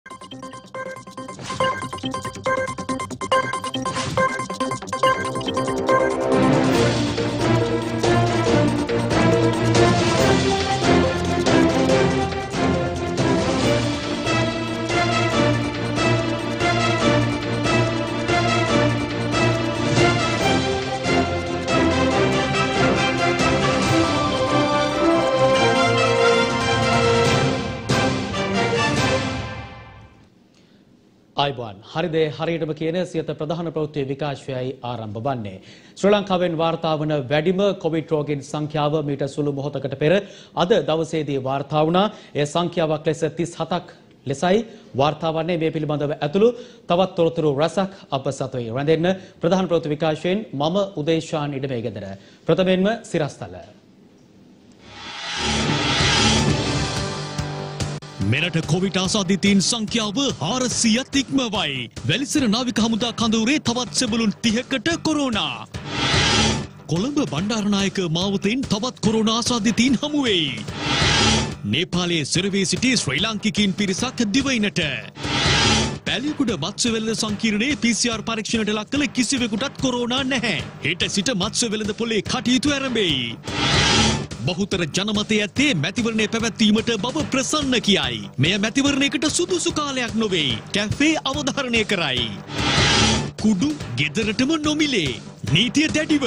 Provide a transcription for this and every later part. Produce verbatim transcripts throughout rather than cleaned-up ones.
ආයිබෝන් හරිද හරියටම කියන සියත ප්‍රධාන ප්‍රවෘත්ති විකාශයයි ආරම්භ වන්නේ ශ්‍රී ලංකාවෙන් වාර්තා වන වැඩිම කොවිඩ් රෝගීන් සංඛ්‍යාව මීට සුළු මොහොතකට පෙර අද දවසේදී වාර්තා වුණා. ඒ සංඛ්‍යාවක් ලෙස තිස් හතක් ලෙසයි වාර්තා වන්නේ. මේ පිළිබඳව ඇතුළු තවත් තොරතුරු රසක් අප සතුයි රැඳෙන්න ප්‍රධාන ප්‍රවෘත්ති විකාශයෙන් මම උදේශාන් ඉඩමේ ගෙදර. ප්‍රථමයෙන්ම සිරස්තල. මෙරට කොවිඩ් ආසාදිතයින් සංඛ්‍යාව හාරසියයක් ඉක්මවයි. වැලිසර නාවික හමුදා කඳවුරේ තවත් සෙබළුන් තිහකට කොරෝනා. කොළඹ බණ්ඩාරනායක මාවතෙන් තවත් කොරෝනා ආසාදිතයින් හමු වෙයි. නේපාලයේ සිරවී සිටි ශ්‍රී ලාංකිකයින් පිරිසක් දිවයිනට. පැලියකුඩ මත්ස්‍ය වෙළඳ සංකීර්ණයේ පී සී ආර් පරීක්ෂණයට ලක් කළ කිසිවෙකුටත් කොරෝනා නැහැ. හෙට සිට මත්ස්‍ය වෙළඳ පොලේ කටයුතු ආරම්භයි. බහුතර ජනමතය ඇත්තේ මැතිවරණය පැවැත්වීමට බව ප්‍රසන්න කියයි. මෙය මැතිවරණයකට සුදුසු කාලයක් නොවේ. කැෆේ අවධාරණය කරයි. කුඩු ගෙදරටම නොමිලේ. නීතිය දැඩිව.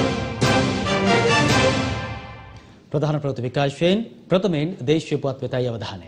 ප්‍රධාන ප්‍රවෘත්ති විකාශයෙන් ප්‍රථමයෙන් දේශීය පුවත් වෙතයි අවධානය.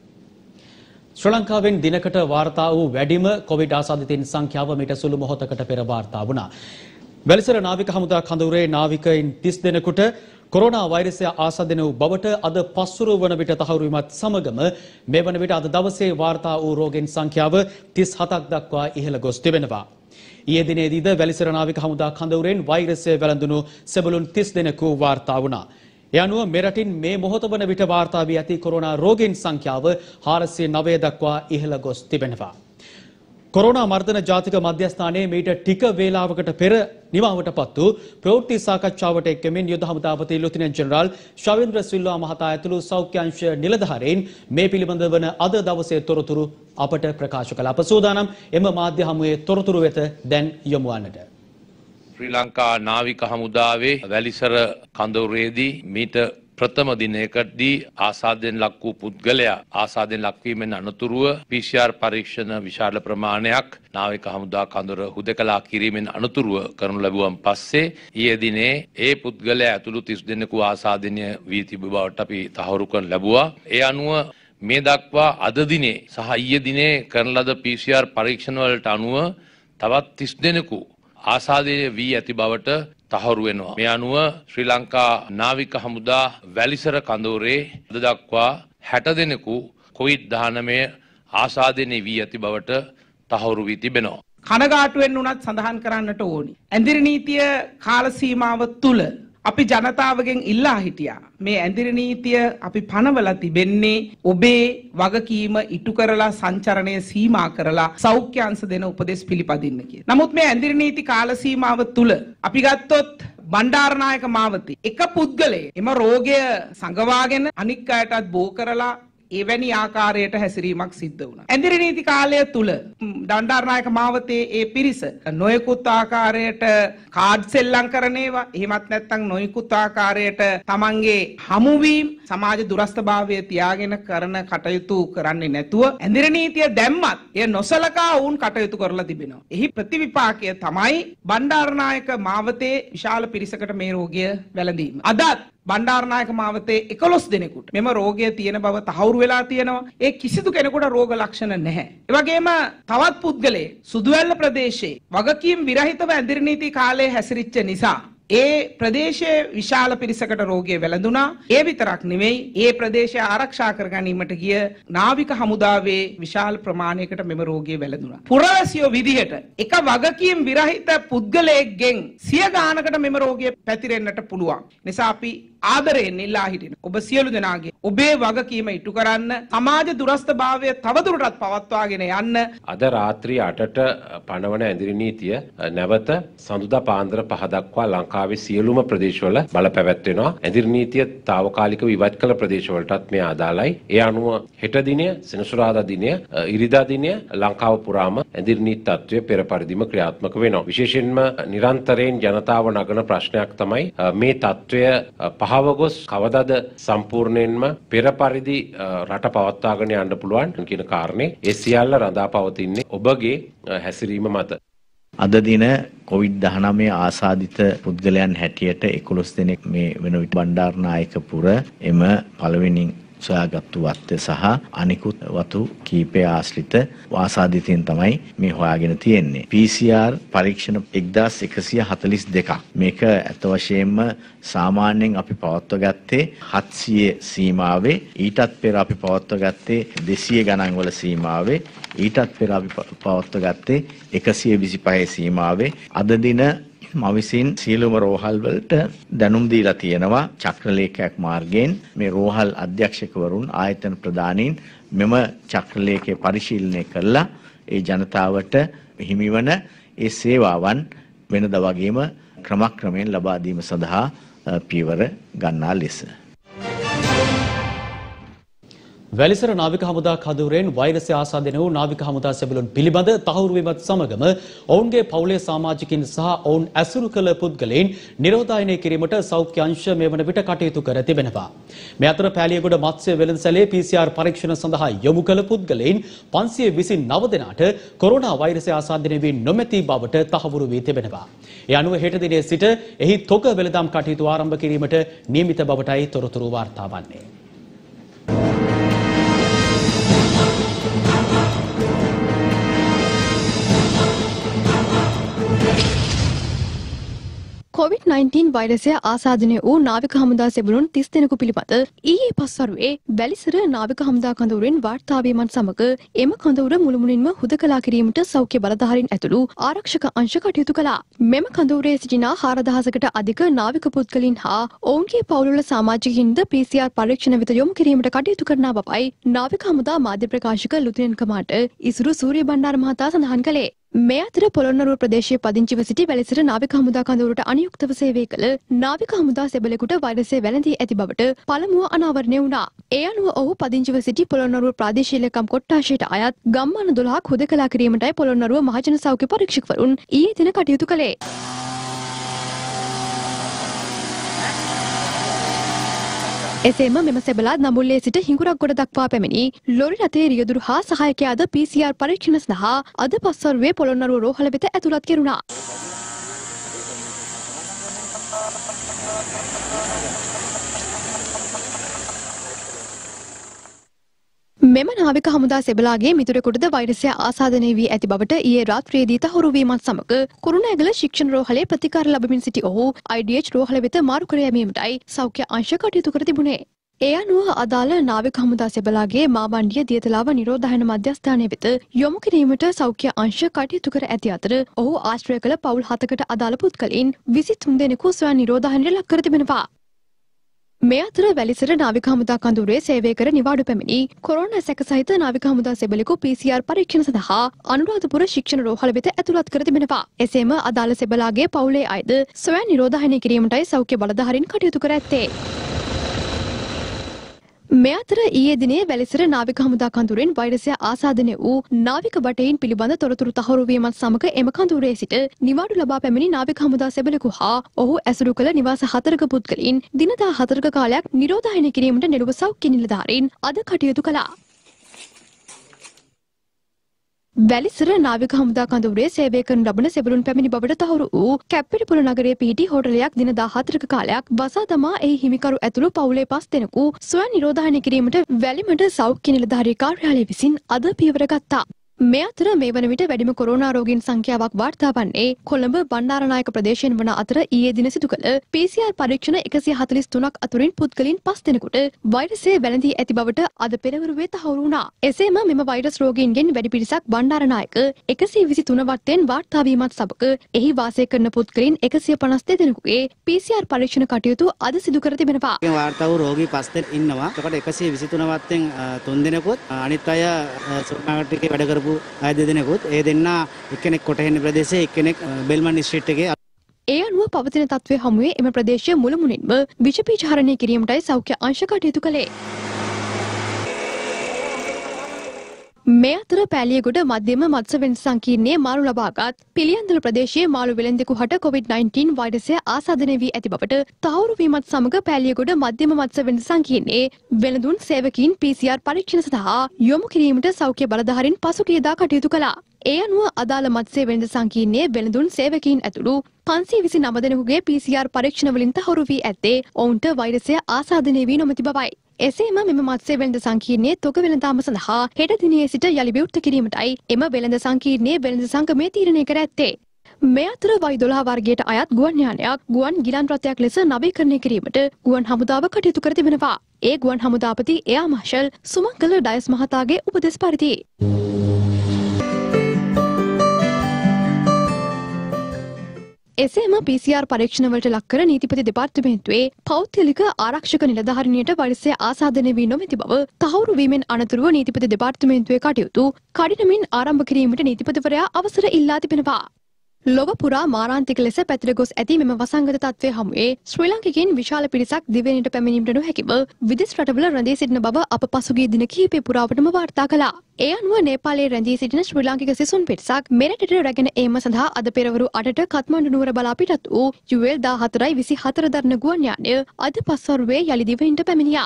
ශ්‍රී ලංකාවෙන් දිනකට වාර්තා වූ වැඩිම කොවිඩ් ආසාදිතයින් සංඛ්‍යාව මීට සුළු මොහොතකට පෙර වාර්තා වුණා. වැලිසර නාවික හමුදා කඳවුරේ නාවිකයින් තිස් දෙනෙකුට කොරෝනා වෛරසය ආසාදන වූ බවට අද පස්වරු වන විට තහවුරු වීමත් සමගම මේ වන විට අද දවසේ වාර්තා වූ රෝගීන් සංඛ්‍යාව තිස් හතක් දක්වා ඉහළ ගොස් තිබෙනවා. ඊයේ දිනේදීද වැලිසර නාවික හමුදා කඳවුරෙන් වෛරසය වැළඳුණු සෙබළුන් තිස් දෙනෙකු වාර්තා වුණා. ඒ අනුව මෙරටින් මේ මොහොත වන විට වාර්තා වී ඇති කොරෝනා රෝගීන් සංඛ්‍යාව හාරසිය නවය දක්වා ඉහළ ගොස් තිබෙනවා. කොරෝනා මර්ධන ජාතික මධ්‍යස්ථානයේ මීට ටික වේලාවකට පෙර නිමාවට පත් වූ ප්‍රවෘත්ති සාකච්ඡාවට එක්කමින් යුද හමුදාපති ලුතිනන්ට් ජෙනරාල් ශවේන්ද්‍ර සිල්වා මහතා ඇතුළු සෞඛ්‍ය අංශ නිලධාරීන් මේ පිළිබඳ වන අද දවසේ තොරතුරු අපට ප්‍රකාශ කළ අප සූදානම් එම මාධ්‍ය හමුවේ තොරතුරු වෙත දැන් යොමු වන්නට. ශ්‍රී ලංකා නාවික හමුදාවේ වැලිසර කඳවුරේදී මීට ප්‍රථම දිනයකදී ආසාදයෙන් ලක් වූ පුද්ගලයා ආසාදයෙන් ලක්වීමෙන් අනතුරුව පී සී ආර් පරීක්ෂණ විශාල ප්‍රමාණයක් නාවික හමුදා කඳවුර හුදකලා කිරීමෙන් අනතුරුව කරනු ලැබුවන් පස්සේ ඊයේ දිනේ ඒ පුද්ගලයා ඇතුළු තිස් දෙනෙකු ආසාදනය වී තිබු බවට අපි තහවුරු කරන ලැබුවා. ඒ අනුව මේ දක්වා අද දිනේ සහ ඊයේ දිනේ කරන ලද පී සී ආර් පරීක්ෂණ වලට අනුව තවත් තිස් දෙනෙකු ආසාදනය වී ඇති බවට තහවුරු වෙනවා. මේ අනුව ශ්‍රී ලංකා නාවික හමුදා වැලිසර කඳවුරේ අද දක්වා හැට දෙනෙකු කොවිඩ් දහනවය ආසාදනය වී ඇති බවට තහවුරු වී තිබෙනවා. කනගාටුවෙන් උනත් සඳහන් කරන්නට ඕනි. ඇඳිරි නීතිය කාල සීමාව තුල අපි ජනතාවගෙන් ඉල්ලා හිටියා. මේ ඇඳිරි නීතිය අපි පනවලා තිබෙන්නේ ඔබේ වගකීම ඉටු කරලා සංචරණය සීමා කරලා සෞඛ්‍ය අංශ දෙන උපදෙස් පිළිපදින්න කියලා. නමුත් මේ ඇඳිරි නීති කාල සීමාව තුල අපි ගත්තොත් බණ්ඩාරනායක මාවතේ එක පුද්ගලයෙක් එම රෝගය සංගවාගෙන අනික් අයටත් බෝ කරලා එවැනි ආකාරයට හැසිරීමක් සිද්ධ වුණා. ඇඳිරි නීති කාලය තුල බණ්ඩාරනායක මාවතේ ඒ පිරිස නොයෙකුත් ආකාරයට කාඩ් සෙල්ලම් කරන ඒවා එහෙමත් නැත්නම් නොයෙකුත් ආකාරයට තමන්ගේ හමුවීම් සමාජ දුරස්ථභාවය තියාගෙන කරන කටයුතු කරන්නේ නැතුව ඇඳිරි නීතිය දැම්මත් එය නොසලකා වුන් කටයුතු කරලා තිබෙනවා. එහි ප්‍රතිවිපාකය තමයි බණ්ඩාරනායක මාවතේ විශාල පිරිසකට මේ රෝගය වැළඳීම. අදත් බණ්ඩාරනායක මාවතේ එකොළොස් දෙනෙකුට මෙම රෝගය තියෙන බව තහවුරු වෙලා තියෙනවා. ඒ කිසිදු කෙනෙකුට රෝග ලක්ෂණ නැහැ. ඒ වගේම තවත් පුද්ගලයෙක් සුදුවැල්ල ප්‍රදේශයේ වගකීම් විරහිතව ඇඳිරි නීති කාලයේ හැසිරිච්ච නිසා ඒ ප්‍රදේශයේ විශාල පිරිසකට රෝගය වැළඳුණා. ඒ විතරක් නෙවෙයි ඒ ප්‍රදේශය ආරක්ෂා කර ගැනීමට ගිය නාවික හමුදාවේ විශාල ප්‍රමාණයකට මෙම රෝගය වැළඳුණා. පුරවැසියෝ විදිහට එක වගකීම් විරහිත පුද්ගලයෙක්ගෙන් සිය ගානකට මෙම රෝගය පැතිරෙන්නට පුළුවන්. නිසා අපි ආදරයෙන් ඉල්ලා හිටින ඔබ සියලු දෙනාගේ ඔබේ වගකීම ඉටු කරන්න සමාජ දුරස්ථභාවය තවදුරටත් පවත්වාගෙන යන්න අද රාත්‍රී අටට පනවන ඇඳිරි නීතිය නැවත සඳුදා පාන්දර පහ දක්වා ලංකාවේ සියලුම ප්‍රදේශවල බලපැවැත්වෙනවා. ඇඳිරි නීතිය తాවකාලිකව ඉවත් කළ ප්‍රදේශවලටත් මේ අදාළයි. ඒ අනුව හෙට දිනය සෙනසුරාදා දිනය ඉරිදා දිනය ලංකාව පුරාම ඇඳිරි නීති තත්ත්වය පෙර පරිදිම ක්‍රියාත්මක වෙනවා. විශේෂයෙන්ම නිරන්තරයෙන් ජනතාව නගන ප්‍රශ්නයක් තමයි මේ තත්ත්වය පහව ගොස් කවදාද සම්පූර්ණයෙන්ම පෙර පරිදි රට පවත්වාගෙන යන්න පුළුවන් කියන කාරණේ ඒ සියල්ල රඳා පවතින්නේ ඔබගේ හැසිරීම මත. අද දින කොවිඩ් දහනවය ආසාදිත පුද්ගලයන් හැටියට එකොළොස් දෙනෙක් මේ වෙන විට බණ්ඩාරනායකපුර එම පළවෙනි සොයාගත්තු වත්තේ සහ අනිකුත් වතු කීපය ආශ්‍රිත ආසාදිතයින් තමයි මේ හොයාගෙන තියෙන්නේ. පී සී ආර් පරීක්ෂණ එක්දාස් එකසිය හතළිස් දෙකක්. මේක ඇත්ත වශයෙන්ම සාමාන්‍යයෙන් අපි පවත්ව ගත්තේ හත්සිය සීමාවේ, ඊටත් පෙර අපි පවත්ව ගත්තේ දෙසිය ගණන් වල සීමාවේ, ඊටත් පෙර අපි පවත්ව ගත්තේ එකසිය විසිපහ සීමාවේ. අද දින මම විසින් සියලුම රෝහල් වලට දැනුම් දීලා තියෙනවා චක්‍රලේඛයක් මාර්ගයෙන් මේ රෝහල් අධ්‍යක්ෂකවරුන් ආයතන ප්‍රධානීන් මෙම චක්‍රලේඛය පරිශීලනය කරලා ඒ ජනතාවට හිමිවන ඒ සේවාවන් වෙනදා වගේම ක්‍රමක්‍රමයෙන් ලබා දීම සඳහා පියවර ගන්නා ලෙස වැලිසර නාවික හමුදා කඳවුරෙන් වෛරසය ආසාදනය වූ නාවික හමුදා සෙබළුන් පිළිබඳ තහවුරු වීමත් සමගම ඔවුන්ගේ පවුලේ සමාජිකින් සහ ඔවුන් ඇසුරු කළ පුද්ගලයන් නිරෝධායනය කිරීමට සෞඛ්‍ය අංශ මේ වන විට කටයුතු කර තිබෙනවා. මේ අතර පෑලියගොඩ මත්ස්‍ය වෙළඳසැලේ පී සී ආර් පරීක්ෂණ සඳහා යොමු කළ පුද්ගලයන් පන්සිය විසිනව දෙනාට කොරෝනා වෛරසය ආසාදනය වී නොමැති බවට තහවුරු වී තිබෙනවා. ඒ අනුව හෙට දිනේ සිට එහි තොග වෙළඳාම් කටයුතු ආරම්භ කිරීමට නියමිත බවටයි තොරතුරු වාර්තා වන්නේ. කොවිඩ් නයින්ටීන් වෛරසය ආසාදනය වූ නාවික හමුදා සෙබළුන් තිස් දෙනෙකු පිළිබඳ ඊයේ පස්වරුවේ වැලිසර නාවික හමුදා කඳවුරෙන් වාර්තා වීමත් සමග එම කඳවුර මුළුමනින්ම හුදකලා කිරීමට සෞඛ්‍ය බලධාරීන් ඇතුළු ආරක්ෂක අංශ කටයුතු කළා. මෙම කඳවුරේ සිටින හාරදහසකට අධික නාවික පුද්ගලයන් හා ඔවුන්ගේ පවුල්වල සමාජිකින්ද පී සී ආර් පරීක්ෂණ වෙත යොමු කිරීමට කටයුතු කරන බවයි නාවික හමුදා මාධ්‍ය ප්‍රකාශක ලුතිනන්ට් කමාන්ඩර් ඉසුරු සූරිය බණ්ඩාර මහතා සඳහන් කළේ. මේ අතර පොළොන්නරුව ප්‍රදේශයේ පදිංචිව සිටි වැලිසර නාවික හමුදා කඳවුරට අනුයුක්තව සේවය කළ නාවික හමුදා සෙබළෙකුට වෛරසය වැළඳී ඇති බවට පළමුව අනාවරණය වුණා. ඒ අනුව ඔහු පදිංචිව සිටි පොළොන්නරුව ප්‍රාදේශීය ලේකම් කොට්ටාශයට අයත් ගම්මාන දොළහක් හුදකලා කිරීමටයි පොළොන්නරුව මහජන සෞඛ්‍ය පරීක්ෂකවරුන් ඊයේ දින කටයුතු කළේ. එසේම මෙම සෙබළා නඹුල්ලේ සිට හිඟුරක්ගොඩ දක්වා පැමිණි ලොරි රථයේ රියදුරු හා සහායකයාද පී සී ආර් පරීක්ෂණ සඳහා අද පස්වරුවේ පොළොන්නරුව රෝහල වෙත ඇතුළත් කෙරුණා. මෙම නාවික හමුදා සෙබලාගේ මිතුරෙකුටද වෛරසය ආසාදනය වී ඇති බවට ඊයේ රාත්‍රියේදී තහවුරු වීමත් සමග කුරුණෑගල ශික්ෂණ රෝහලේ ප්‍රතිකාර ලැබමින් සිටි ඔහු ආයි ඩී එච් රෝහල වෙත මාරු කර යැමීමටයි සෞඛ්‍ය අංශ කටයුතු කර තිබුණේ. ඒ අනුව අදාළ නාවික හමුදා සෙබලාගේ මාබණ්ඩිය දියතලාව නිරෝධායන මධ්‍යස්ථානය වෙත යොමු කිරීමට සෞඛ්‍ය අංශ කටයුතු කර ඇති අතර ඔහු ආශ්‍රය කළ පවුල් හතකට අදාළ පුද්ගලයන් විසිතුන් දෙනෙකු ස්වයං නිරෝධායනයට ලක් කර තිබෙනවා. මේ අතර වැලිසර නාවික හමුදා කඳවුරේ සේවය කර නිවාඩු පැමිණි කොරෝනා සැක සහිත නාවික හමුදා සෙබළෙකු පී සී ආර් පරීක්ෂණ සඳහා අනුරාධපුර ශික්ෂණ රෝහල වෙත ඇතුළත් කර තිබෙනවා. එසේම අදාළ සෙබලාගේ පවුලේ අයද ස්වයං නිරෝධායනය කිරීමටයි සෞඛ්‍ය බලධාරීන් කටයුතු කර ඇත්තේ. මේ අතර ඊයේ දිනේ වැලිසර නාවික හමුදා කඳවුරෙන් වෛරසය ආසාදනය වූ නාවික බටයින් පිළිබඳ තොරතුරු තහවුරු වීමත් සමග එම කඳවුරේ සිට නිවාඩු ලබා පැමිණි නාවික හමුදා සෙබළෙකු හා ඔහු ඇසුරු කළ නිවාස හතරක පුද්ගලයන් දිනදා හතරක කාලයක් නිරෝධායනය කිරීමට නෙළුව සෞඛ්‍ය නිලධාරීන් අද කටයුතු කළා. වැලිසර නාවික හමුදා කඳවුරේ සේවය කරන ලබන සෙබළුන් පැමිණි බවට තහවුරු වූ කැප්පෙටිපොළ නගරයේ පිහිටි හෝටලයක් දින දාහතරක කාලයක් බසා දමා එහි හිමිකරු ඇතුළු පවුලේ පස් දෙනෙකු ස්වයං නිරෝධායනය කිරීමට වැලිමඩ සෞඛ්‍ය නිලධාරී කාර්යාලය විසින් අද පියවර ගත්තා. මේ අතර මේ වන විට වැඩිම කොරෝනා රෝගීන් සංඛ්‍යාවක් වාර්තා වන්නේ කොළඹ බණ්ඩාරනායක ප්‍රදේශයෙන් වන අතර ඊයේ දින සිදු කළ පී සී ආර් පරීක්ෂණ එකසිය හතළිස් තුනක් අතුරින් පුද්ගලයන් පස් දෙනෙකුට වෛරසය වැළඳී ඇති බවට අද පෙරවරුවේ තහවුරු වුණා. එසේම මෙම වෛරස් රෝගීන්ගෙන් වැඩි පිරිසක් බණ්ඩාරනායක එකසිය විසි තුන වත්තෙන් වාර්තා වීමත් සමග එහි වාසය කරන පුද්ගලයන් එකසිය පනස් දෙනෙකුගේ පී සී ආර් පරීක්ෂණ කටයුතු අද සිදු කර තිබෙනවා. වාර්තා වූ රෝගී පස් දෙනෙක් ඉන්නවා. එතකොට එකසිය විසි තුන වත්තෙන් තුන් දෙනෙකුත් අනිත් අය සුපර්මාකට් එකේ වැඩ කරපු අය දෙදෙනෙකුත් ඒ දෙන්න එක්කෙනෙක් කොටහෙන්න ප්‍රදේශයේ එක්කෙනෙක් බෙල්මන් දිස්ත්‍රික්ක් එකේ. ඒ අනුව පවතින තත්ත්වය හමුවේ එම ප්‍රදේශය මුළුමුණින්ම විෂ පීචහරණය කිරීමටයි සෞඛ්‍ය අංශ කටයුතු කළේ. මේ අතර පෑලියගොඩ මධ්‍යම මත්ස්‍ය වෙළඳ සංකීර්ණයේ මාළු ලබාගත් පිළියන්දල ප්‍රදේශයේ මාළු වෙළෙන්දෙකු හට කොවිඩ් නයින්ටීන් වෛරසය ආසාදනය වී ඇති බවට තහවුරු වීමත් සමග පෑලියගොඩ මධ්‍යම මත්ස්‍ය වෙළඳ සංකීර්ණයේ වෙළඳුන් සේවකීන් පී සී ආර් පරීක්ෂණ සඳහා යොමු කිරීමට සෞඛ්‍ය බලධාරීන් පසුගියදා කටයුතු කළා. ඒ අනුව අදාළ මත්ස්‍ය වෙළඳ සංකීර්ණයේ වෙළඳුන් සේවකීන් ඇතුළු පන්සිය විසි නව දෙනෙකුගේ පී සී ආර් පරීක්ෂණ වලින් තහවුරු වී ඇත්තේ ඔවුන්ට වෛරසය ආසාදනය වී නොමැති බවයි. එසේම මෙම මත්ස්‍ය වෙළඳ සංකීර්ණයේ තොග වෙළඳාම සඳහා හෙට දිනේ සිට යලි විවෘත කිරීමටයි එම වෙළඳ සංකීර්ණයේ වෙළඳ සංගමය තීරණය කර ඇත්තේ. මේ අතර වයි දොළහ වර්ගයට අයත් ගුවන් යානයක් ගුවන් ගිලන් රථයක් ලෙස නවීකරණය කිරීමට ගුවන් හමුදාව කටයුතු කර තිබෙනවා. ඒ ගුවන් හමුදාපති එයා මාර්ෂල් සුමංගල ඩයස් මහතාගේ උපදෙස් පරිදි එසේම පී සී ආර් පරීක්ෂණ වලට ලක් කර නීතිපති දෙපාර්තමේන්තුවේ පෞද්ගලික ආරක්ෂක නිලධාරිනියට වෛරසය ආසාදනය වී නොමැති බව තහවුරු වීමෙන් අනතුරුව නීතිපති දෙපාර්තමේන්තුවේ කටයුතු කඩිනමින් ආරම්භ කිරීමට නීතිපතිවරයා අවසර ඉල්ලා තිබෙනවා. ලොව පුරා මාරාන්තික ලෙස පැතිර ගොස් ඇති මෙම වසංගත තත්ත්වය හමුවේ ශ්‍රී ලාංකිකයින් විශාල පිරිසක් දිවයිනට පැමිණීමට නොහැකිව විදෙස් රටවල රැඳී සිටින බව අප පසුගිය දින කිහිපය පුරාවටම වාර්තා කළා. ඒ අනුව නේපාලයේ රැඳී සිටින ශ්‍රී ලාංකික සිසුන් පිරිසක් මෙරටට රැගෙන ඒම සඳහා අද පෙරවරු අටට කත්මණ්ඩු නුවර බලා පිටත් වූ යු එල් දාහතරයි විසි හතර දරන ගුවන් යානය අද පස්වරුවේ යලි දිවයිනට පැමිණියා.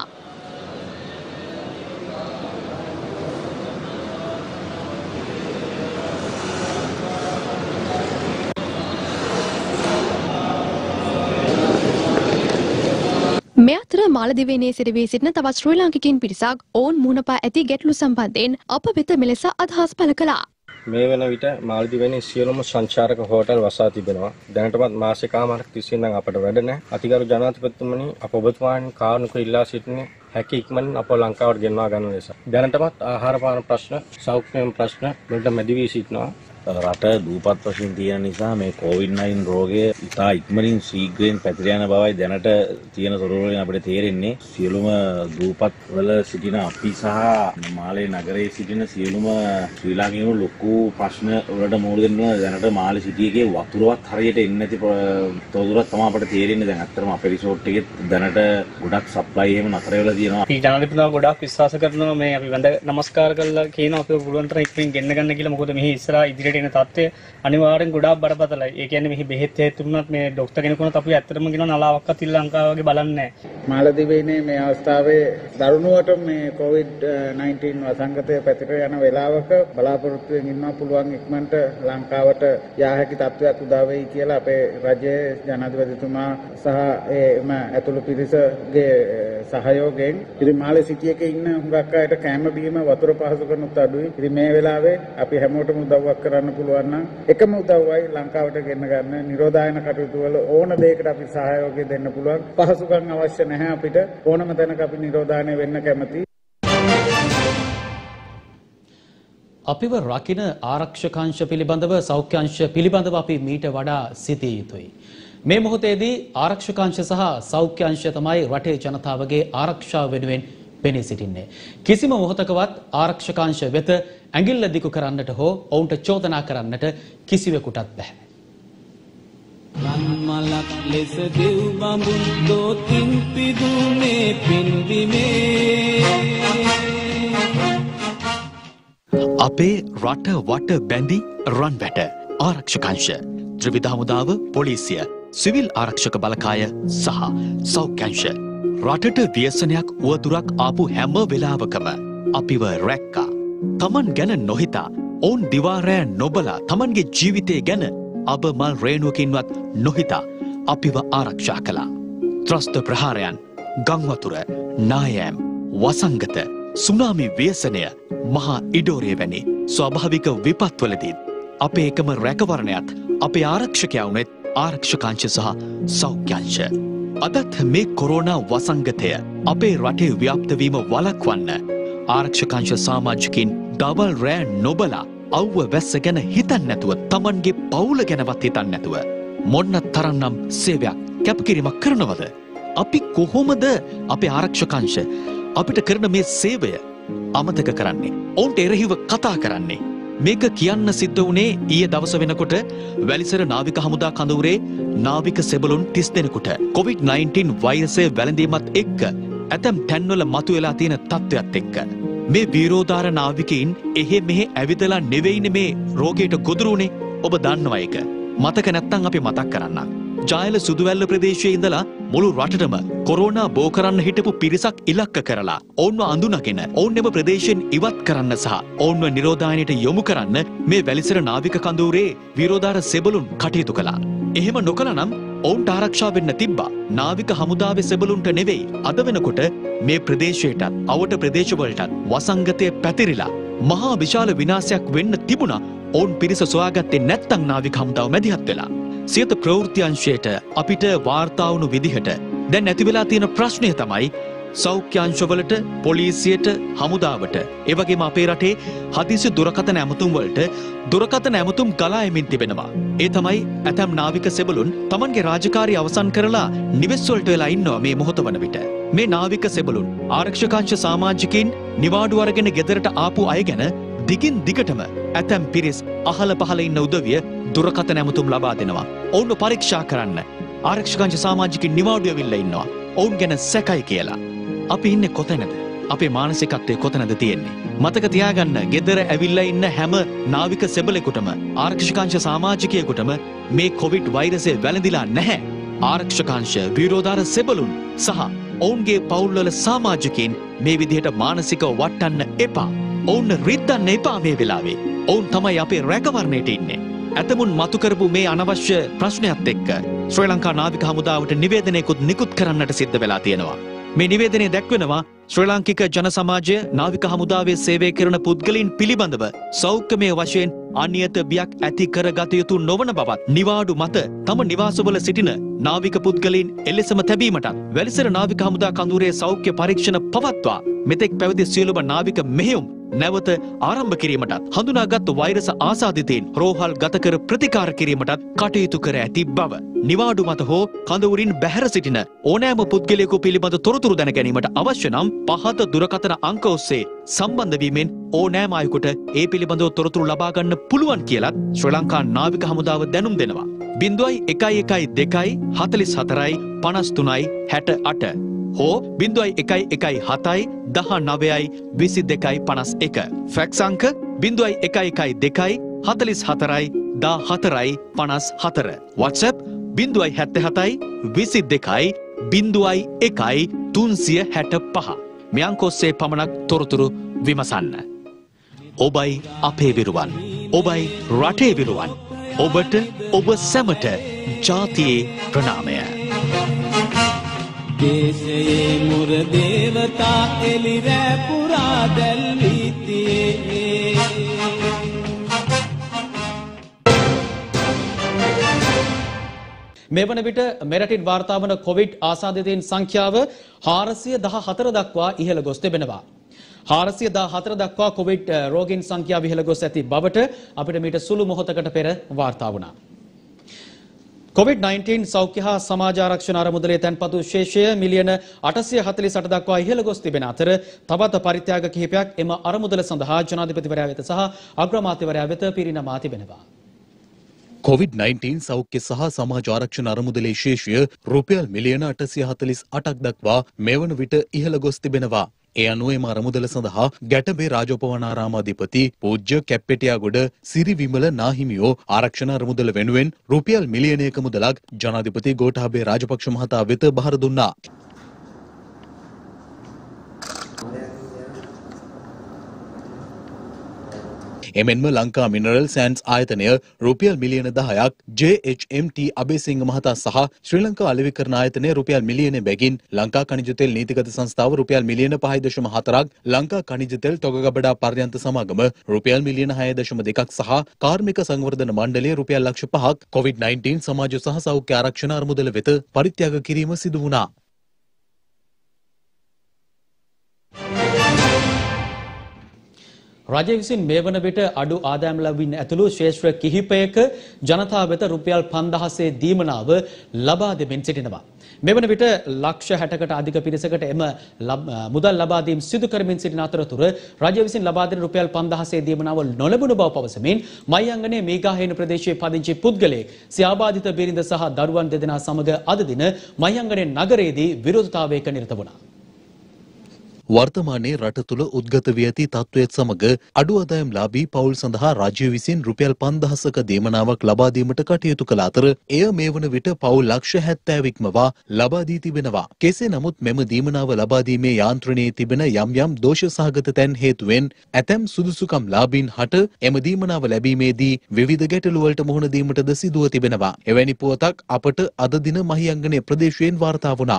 මේ අතර මාලදිවයිනේ සිටවී සිටින තවත් ශ්‍රී ලාංකිකයින් පිරිසක් ඔවුන් මුහුණපා ඇති ගැටලු සම්බන්ධයෙන් අප වෙත මෙලෙස අදහස් පළ කළා. මේ වන විට මාලදිවයිනේ සියලුම සංචාරක හෝටල් වසා තිබෙනවා. දැනටමත් මාසෙකමාරක් තිස්සේ නම් අපට වැඩ නැහැ. අතිගරු ජනාධිපතිතුමනි අප ඔබතුමාන් කාරුණිකව ඉල්ලා සිටින්නේ හැකි ඉක්මනින් අප ලංකාවට ගෙන්වා ගන්න ලෙස. දැනටමත් ආහාර පාන ප්‍රශ්න, සෞඛ්‍ය ප්‍රශ්න වලට මැදි වී සිටිනවා. රට දූපත් වශයෙන් තියෙන නිසා මේ කොවිඩ් නයින්ටීන් රෝගය ඉතා ඉක්මනින් ශීඝ්‍රයෙන් පැතිර යන බවයි දැනට තියෙන තොරතුරු වලින් අපිට තේරෙන්නේ. සියලුම දූපත් වල සිටින අපි සහ මාලේ නගරයේ සිටින සියලුම ශ්‍රී ලාංකිකයෝ ලොකු ප්‍රශ්න වලට මුහුණ දෙනවා. දැනට මාලේ සිටි එකේ වතුරවත් හරියට එන්නේ නැති තොරතුරක් තමයි අපිට තේරෙන්නේ. දැන් අත්‍තරම අපේ රිසෝට් එකේ දැනට ගොඩක් සප්ලයි එහෙම නතර වෙලා තියෙනවා. අපි ජනාධිපතිතුමා ගොඩක් විශ්වාස කරනවා මේ අපි වඳ නමස්කාර කරලා කියනවා අපිව පුළුවන් තරම් ඉක්මනින් ගෙන්න ගන්න කියලා. මොකද මෙහි ඉස්සරහා ඉදිරියට එන තත්ත්වය අනිවාර්යෙන් ගොඩාක් බරපතලයි. ඒ කියන්නේ මෙහි බෙහෙත් හේතු වුණත් මේ ડોක්ටර් කෙනෙකුට අපි ඇත්තටම කියනවා නලාවක්වත් ශ්‍රී ලංකාව වගේ බලන්නේ නැහැ. මාලදිවයිනේ මේ අවස්ථාවේ දරුණුවට මේ කොවිඩ් නයින්ටීන් වසංගතය පැතිර යන වෙලාවක බලාපොරොත්තු වෙමින් ඉන්නවා පුළුවන් ඉක්මනට ලංකාවට යා හැකි තත්ත්වයක් උදා වෙයි කියලා අපේ රජයේ ජනාධිපතිතුමා සහ එම ඇතුළු පිරිසගේ සහයෝගයෙන් ඉතින් මාලේ සිටි එකේ ඉන්න හුඟක් අයට කැම බීම වතුර පහසුකම්ත් අඩුයි. ඉතින් මේ වෙලාවේ අපි හැමෝටම උදව්වක් කරන්න පුළුවන් නම් එකම උදව්වයි ලංකාවට ගෙන්න ගන්න නිරෝධායන කටයුතු වල ඕන දෙයකට අපි සහයෝගය දෙන්න පුළුවන්. පහසුකම් අවශ්‍ය නැහැ අපිට. ඕනම තැනක අපි නිරෝධායන වෙන්න කැමතියි. අපිව රකින ආරක්ෂකාංශ පිළිබඳව සෞඛ්‍යාංශ පිළිබඳව අපි මීට වඩා සිතිය යුතුයි. මේ මොහොතේදී ආරක්ෂකාංශ සහ සෞඛ්‍යාංශ තමයි රටේ ජනතාවගේ ආරක්ෂාව වෙනුවෙන් පෙනී සිටින්නේ. කිසිම මොහොතකවත් ආරක්ෂකාංශ වෙත ඇඟිල්ල දිගු කරන්නට හෝ ඔවුන්ට චෝදනා කරන්නට කිසිවෙකුටත් බැහැ. රන්මලක් ලෙස දෙව් බඹුන් දෝතින් පිදුනේ පින්දිමේ අපේ රට වට බැඳි රන් වැට ආරක්ෂකංශ ත්‍රිවිධ හමුදාව පොලිසිය සිවිල් ආරක්ෂක බලකාය සහ සෞඛ්‍යංශ රටට ව්‍යසනයක් උවදුරක් ආපු හැම වෙලාවකම අපිව රැක්කා. තමන් ගැන නොහිතා ඔවුන් දිවාරෑ නොබලා තමන්ගේ ජීවිතය ගැන අබමල් රේණුවකින්වත් නොහිතා අපිව ආරක්ෂා කළා. ත්‍රස්ත ප්‍රහාරයන්, ගංවතුර, නායෑම්, වසංගත, සුනාමි ව්‍යසනය, මහා ඉඩෝරය වැනි ස්වාභාවික විපත්වලදී අපේ එකම රැකවරණයත් අපේ ආරක්ෂකයා වුණෙත් ආරක්ෂකාංශ සහ සෞඛ්‍යාංශ. අදත් මේ කොරෝනා වසංගතය අපේ රටේ ව්‍යාප්ත වීම වළක්වන්න ආරක්ෂකාංශ සමාජිකින් ඩබල් රෑ නොබලා අව්ව වැස්ස ගැන හිතන්නේ නැතුව Tamanගේ පවුල ගැනවත් හිතන්නේ නැතුව මොන්න තරම්නම් සේවයක් කැපකිරීමක් කරනවද? අපි කොහොමද අපේ ආරක්ෂකාංශ අපිට කරන මේ සේවය අමතක කරන්නේ? ඔවුන්ට එරෙහිව කතා කරන්නේ? මේක කියන්න සිද්ධ වුණේ ඊයේ දවස වෙනකොට වැලිසර නාවික හමුදා කඳවුරේ නාවික සෙබළුන් තිස් දෙනෙකුට කොවිඩ් නයින්ටීන් වෛරසය වැළඳීමත් එක්ක ඇතැම් තැන්වල මතුවලා තියෙන තත්ත්වයක් එක්ක මේ විරෝධාර නාවිකයින් එහෙ මෙහෙ ඇවිදලා නෙවෙයිනේ මේ රෝගයට ගොදුරු වුණේ. ඔබ දන්නවා ඒක. මතක නැත්තම් අපි මතක් කරන්නම්. ජායල සුදුවැල්ල ප්‍රදේශයේ ඉඳලා මුළු රටටම කොරෝනා බෝ කරන්න හිටපු පිරිසක් ඉලක්ක කරලා ඔවුන්ව අඳුනගෙන ඔවුන්ව ප්‍රදේශයෙන් ඉවත් කරන්න සහ ඔවුන්ව නිරෝධායනයට යොමු කරන්න මේ වැලිසර නාවික කඳවුරේ විරෝධාර සෙබළුන් කටයුතු කළා. එහෙම නොකළනම් ඔවුන්ට ආරක්ෂා වෙන්න තිබ්බා. නාවික හමුදාවේ සෙබළුන්ට නෙවෙයි. අද වෙනකොට මේ ප්‍රදේශයටත් අවට ප්‍රදේශවලටත් වසංගතය පැතිරිලා මහා විශාල විනාශයක් වෙන්න තිබුණා. ඔවුන් පිරිස සොයාගත්තේ නැත්තම් නාවික හමුදාව මැදිහත් වෙලා. සියත ප්‍රවෘත්ති අංශයට අපිට වාර්තා වුණු විදිහට දැන් ඇති වෙලා තියෙන ප්‍රශ්නය තමයි සෞඛ්‍ය අංශවලට, පොලිසියට, හමුදාවට, ඒ වගේම අපේ රටේ හදිසි දුරකථන ඇමතුම් වලට දුරකථන ඇමතුම් ගලා එමින් තිබෙනවා. ඒ තමයි ඇතම් නාවික සෙබළුන් Tamanගේ රාජකාරිය අවසන් කරලා නිවෙස් වලට වෙලා ඉන්නවා මේ මොහොත වන විට. මේ නාවික සෙබළුන් ආරක්ෂකාංශ සමාජිකින් නිවාඩු අරගෙන ගෙදරට ආපු අය ගැන දිගින් දිගටම ඇතැම් පිරිස් අහල පහල ඉන්න උදවිය දුරකථන ඇමතුම් ලබා දෙනවා. ඔවුන්ව පරීක්ෂා කරන්න ආරක්ෂකාංශ සමාජිකින් නිවාඩු ඇවිල්ලා ඉන්නවා. ඔවුන් ගැන සැකයි කියලා. අපි ඉන්නේ කොතැනද? අපේ මානසිකත්වයේ කොතැනද තියෙන්නේ? මතක තියාගන්න, ගෙදර ඇවිල්ලා ඉන්න හැම නාවික සෙබළෙකුටම ආරක්ෂකාංශ සමාජිකයෙකුටම මේ කොවිඩ් වෛරසය වැළඳිලා නැහැ. ආරක්ෂකාංශ විරෝධාර සෙබළුන් සහ ඔවුන්ගේ පවුල්වල සමාජිකයින් මේ විදිහට මානසිකව වටන්න එපා. ඔවුන් රිද්දන්න එපා මේ වෙලාවේ. ඔවුන් තමයි අපේ රැකවරණයට ඉන්නේ. ඇතමුන් මතු කරපු මේ අනවශ්‍ය ප්‍රශ්නයත් එක්ක ශ්‍රී ලංකා නාවික හමුදාවට නිවේදනයකුත් නිකුත් කරන්නට සිද්ධ වෙලා තියෙනවා. මේ නිවේදනය දැක්වෙනවා ශ්‍රී ලාංකික ජන සමාජය නාවික හමුදාවේ සේවය කරන පුද්ගලයන් පිළිබඳව සෞඛ්‍යමය වශයෙන් අනියත බියක් ඇති කරගත යුතු නොවන බවත්, නිවාඩු මත තම නිවාසවල සිටින නාවික පුද්ගලයන් එලෙසම තැබීමටත් වැලිසර නාවික හමුදා කඳවුරේ සෞඛ්‍ය පරීක්ෂණ පවත්වා මෙතෙක් පැවති සියලුම නාවික මෙහෙයුම් නැවත ආරම්භ කිරීමටත් හඳුනාගත් වෛරස ආසාදිතයින් රෝහල් ගත කර ප්‍රතිකාර කිරීමටත් කටයුතු කර ඇති බව, නිවාඩු මත හෝ කඳවුරින් බැහැර සිටින ඕනෑම පුද්ගලයෙකු පිළිබඳ තොරතුරු දැන ගැනීමට අවශ්‍ය නම් පහත දුරකථන අංක ඔස්සේ සම්බන්ධ වීමෙන් ඕනෑම අයෙකුට ඒ පිළිබඳව තොරතුරු ලබා ගන්න පුළුවන් කියලත් ශ්‍රී ලංකා නාවික හමුදාව දැනුම් දෙනවා. බිංදුවයි එකයි එකයි දෙකයි හතළිස් හතරයි පනස් තුනයි හැට අට හෝ බිංදුවයි එකයි එකයි හතයි දහ නවයයි විසි දෙකයි පනස් එක. ෆැක්ස් අංක බිංදුවයි එකයි එකයි දෙකයි හතළිස් හතරයි දා හතරයි පනස් හතර. WhatsApp බිංදුවයි හැත්ත හතයි විසි දෙකයි බිංදුවයි එකයි තුන්සිය හැට පහ. මේ අංක ඔස්සේ පමණක් තොරතුරු විමසන්න. ඔබයි අපේ විරුවන්, ඔබයි රටේ විරුවන්, ඔබට ඔබ සැමට ජාතියේ ප්‍රණාමය. දේශයේ මුර දේවතා එලිරෑ පුරා දැල්වීතියේ මේ වන විට මෙරටින් වාර්තා වන කොවිඩ් ආසාදිතයින් සංඛ්‍යාව හාරසිය දහ හතර දක්වා ඉහළ ගොස් තිබෙනවා. හාරසිය දහ හතර දක්වා කොවිඩ් රෝගීන් සංඛ්‍යාව ඉහළ ගොස් ඇති බවට අපිට මීට සුළු මොහොතකට පෙර වාර්තා වුණා. කොවිඩ් නයින්ටීන් සෞඛ්‍ය හා සමාජ ආරක්ෂණ අරමුදලේ තැන්පතු ශේෂය මිලියන අටසිය හතළිස් අට දක්වා ඉහළ ගොස් තිබෙන අතර තවත් පරිත්‍යාග කිහිපයක් එම අරමුදල සඳහා ජනාධිපතිවරයා වෙත සහ අග්‍රාමාත්‍යවරයා වෙත පිරිනමා තිබෙනවා. කොවිඩ් නයින්ටීන් සෞඛ්‍ය සහ සමාජ ආරක්ෂණ අරමුදලේ ශේෂය රුපියල් මිලියන අටසිය හතළිස් අටක් දක්වා මෙවන විට ඉහළ ගොස් තිබෙනවා. ඒ අනුව එම අරමුදල සඳහා ගැටඹේ රාජෝපවනාරාමාධිපති පූජ්‍ය කැප්පෙටියාගොඩ සිරි විමල නාහිමියෝ ආරක්ෂණ අරමුදල වෙනුවෙන් රුපියල් මිලියනයක මුදලක් ජනාධිපති ගෝඨාභය රාජපක්ෂ මහතා වෙත බහර දුන්නා. එමෙන්ම ලංකා මිනරල් සෑන්ඩ්ස් ආයතනය රුපියල් මිලියන දහයක්, J H M T Abeysinghe මහතා සහ ශ්‍රී ලංකා අලෙවිකරණ ආයතනය රුපියල් මිලියන බැගින්, ලංකා ඛනිජ තෙල් නීතිගත සංස්ථාව රුපියල් මිලියන පහයි දශම හතරක්, ලංකා ඛනිජ තෙල් තොගගබඩා පර්යන්ත සමාගම රුපියල් මිලියන හය දශම දෙකක් සහ කාර්මික සංවර්ධන මණ්ඩලය රුපියල් ලක්ෂ පහක් කොවිඩ් නයින්ටීන් සමාජ සහ සෞඛ්‍ය ආරක්ෂණ අරමුදල වෙත පරිත්‍යාග කිරීම සිදු වුණා. රජය විසින් මේ වන විට අඩු ආදායම් ලැබින් ඇතුළු ශේෂ්ත්‍ර කිහිපයක ජනතාව වෙත රුපියල් පන්දහසේ දීමනාව ලබා දෙමින් සිටිනවා. මේ වන විට ලක්ෂ හැටකට අධික පිරිසකට එම මුදල් ලබා දීම සිදු කරමින් සිටින අතරතුර රජය විසින් ලබා දෙන රුපියල් පන්දහසේ දීමනාව නොලැබුණු බව පවසමින් මහියංගනයේ මීගහේන ප්‍රදේශයේ පදිංචි පුද්ගලයෙක් සියාබාධිත බිරිඳ සහ දරුවන් දෙදෙනා සමග අද දින මහියංගනයේ නගරයේදී විරෝධතාවයක නිරත වුණා. වර්තමානයේ රට තුළ උද්ගත වී ඇති තත්ත්වයත් සමග අඩු ආදායම් ලාභී පවුල් සඳහා රාජ්‍ය විසින් රුපියල් පන්දහසක දීමනාවක් ලබා දීමට කටයුතු කළ අතර එය මේ වන විට පවුල් ලක්ෂ හැත්තෑව ඉක්මවා ලබා දී තිබෙනවා. කෙසේ නමුත් මෙම දීමනාව ලබා දීමේ යාන්ත්‍රණයේ තිබෙන යම් යම් දෝෂ සහගත තැන් හේතුවෙන් ඇතැම් සුදුසුකම් ලාභීන් හට එම දීමනාව ලැබීමේදී විවිධ ගැටලු වලට මුහුණ දීමටද සිදුව තිබෙනවා. එවැනි පුවතක් අපට අද දින මහියංගනයේ ප්‍රදේශයෙන් වාර්තා වුණා.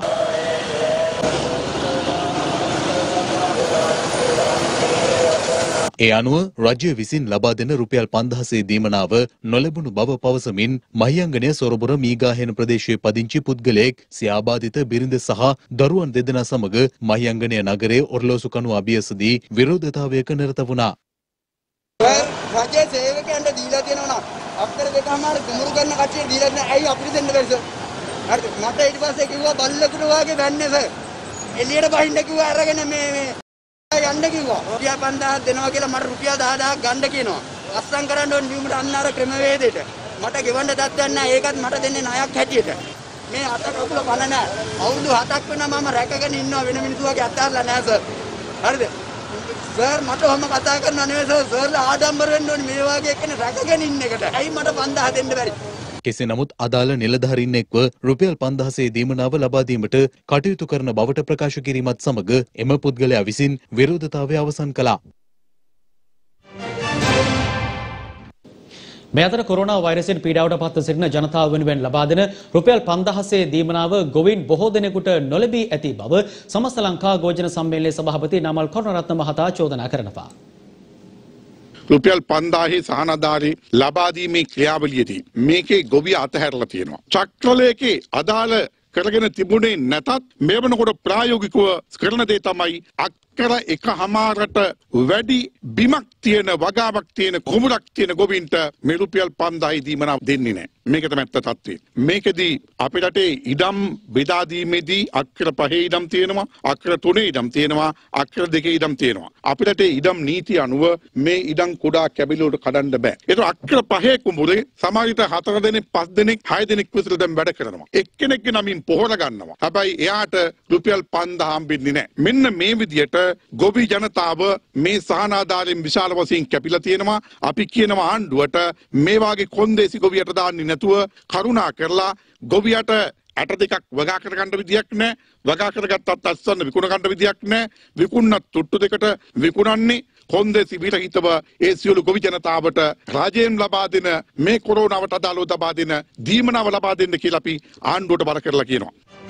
ඒ අනුව රජය විසින් ලබා දෙන රුපියල් පන්දහසේ දීමනාව නොලැබුණු බව පවසමින් මහියංගනය සොරබොර මීගාහෙන ප්‍රදේශයේ පදිංචි පුද්ගලයෙක් සියාබාධිත බිරිඳ සහ දරුවන් දෙදෙනා සමග මහියංගනය නගරයේ ඔර්ලෝසු කණු අභියසදී විරෝධතාවයක නිරත වුණා. රජයේ සේවකයන්ට දීලා තියෙනවා නම් අක්කර දෙකමාර කුමුරු ගන්න කට්ටිය දීලා නැහැ. ඇයි අපිට දෙන්න බැරිද? හරිද? මට ඊට පස්සේ කිව්වා බල්ලෙකුට වාගේ වැන්නේ සර්. එළියට බහින්න කිව්වා අරගෙන මේ මේ යන්න කිව්වා. රුපියල් පන්දහක් දෙනවා කියලා මට රුපියල් දහදහක් ගන්න කියනවා. අස්සම් කරන්න ඕන නියුමට අන්න අර ක්‍රමවේදයට. මට ගෙවන්න දත්තක් නැහැ. ඒකත් මට දෙන්නේ ණයක් හැටියට. මේ අත කකුල පණ නැහැ. අවුරුදු හතක් වෙනවා මම රැකගෙන ඉන්නවා වෙන මිනිස්සු වගේ අත්හැරලා නැහැ සර්. හරිද? සර් මට ඔහම කතා කරනවා නෙවෙයි සර්. සර්ලා ආඩම්බර වෙන්න ඕනේ මේ වගේ එක්කනේ රැකගෙන ඉන්න එකට. ඇයි මට පන්දහ දෙන්න බැරි? කෙසේ නමුත් අදාළ නිලධාරීන් එක්ව රුපියල් පන්දහසේ දීමනාව ලබා දීමට කටයුතු කරන බවට ප්‍රකාශ කිරීමත් සමග එම පුද්ගලයා විසින් විරෝධතාවය අවසන් කළා. මේ අතර කොරෝනා වෛරසයෙන් පීඩාවට පත්ව සිටින ජනතාව වෙනුවෙන් ලබා දෙන රුපියල් පන්දහසේ දීමනාව ගොවීන් බොහෝ දෙනෙකුට නොලැබී ඇති බව සමස්ත ලංකා ගෝජන සම්මේලනයේ සභාපති නමල් කරුණරත්න මහතා චෝදනා කරනවා. රුපියල් පන්දාහේ සහනදාරී ලබා දීමේ ක්‍රියාවලියේදී මේකේ ගොවිය අතහැරලා තියෙනවා. චක්‍රලයකේ අදාළ කරගෙන තිබුණේ නැතත් මේ වෙනකොට ප්‍රායෝගිකව කරන දේ තමයි අක්කර එකමාරට වැඩි බිමක් තියෙන වගාවක් තියෙන කුමුරක් තියෙන ගොවින්ට මේ රුපියල් පන්දාහේ දීමනාව දෙන්නේ නැහැ. මේක තමයි ඇත්ත තත්ත්වය. මේකෙදී අපේ රටේ ඉඩම් බෙදා දීමේදී අක්කර පහේ ඉඩම් තියෙනවා, අක්කර තුනේ ඉඩම් තියෙනවා, අක්කර දෙකේ ඉඩම් තියෙනවා. අපේ රටේ ඉඩම් නීතිය අනුව මේ ඉඩම් කුඩා කැබිලුවට කඩන්න බෑ. ඒක අක්කර පහේ කුඹුරේ සමහරවිට හතර දෙනෙක්, පහ දෙනෙක්, හය දෙනෙක් විතර දැන් වැඩ කරනවා. එක්කෙනෙක්ගේ නමින් පොහොර ගන්නවා. හැබැයි එයාට රුපියල් පන්දාහ හම්බෙන්නේ නැහැ. මෙන්න මේ විදියට ගොවි ජනතාව මේ සහනාධාරයෙන් විශාල වශයෙන් කැපිලා තියෙනවා. අපි කියනවා ආණ්ඩුවට මේ වාගේ කොන්දේසි ගොවියට දාන්නේ නැතුව කරුණා කරලා ගොවියට ඇට දෙකක් වගා කරගන්න විදියක් නැහැ. වගා කරගත්තත් අස්සන්න විකුණ ගන්න විදියක් නැහැ. විකුණනත් තුට්ටු දෙකට විකුණන්නේ කොන්දේසි විරහිතව ඒ සියලු ගොවි ජනතාවට රාජ්‍යයෙන් ලබා දෙන මේ කොරෝනාවට අදාළව ලබා දෙන දීමනාව ලබා දෙන්න කියලා අපි ආණ්ඩුවට බර කරලා කියනවා.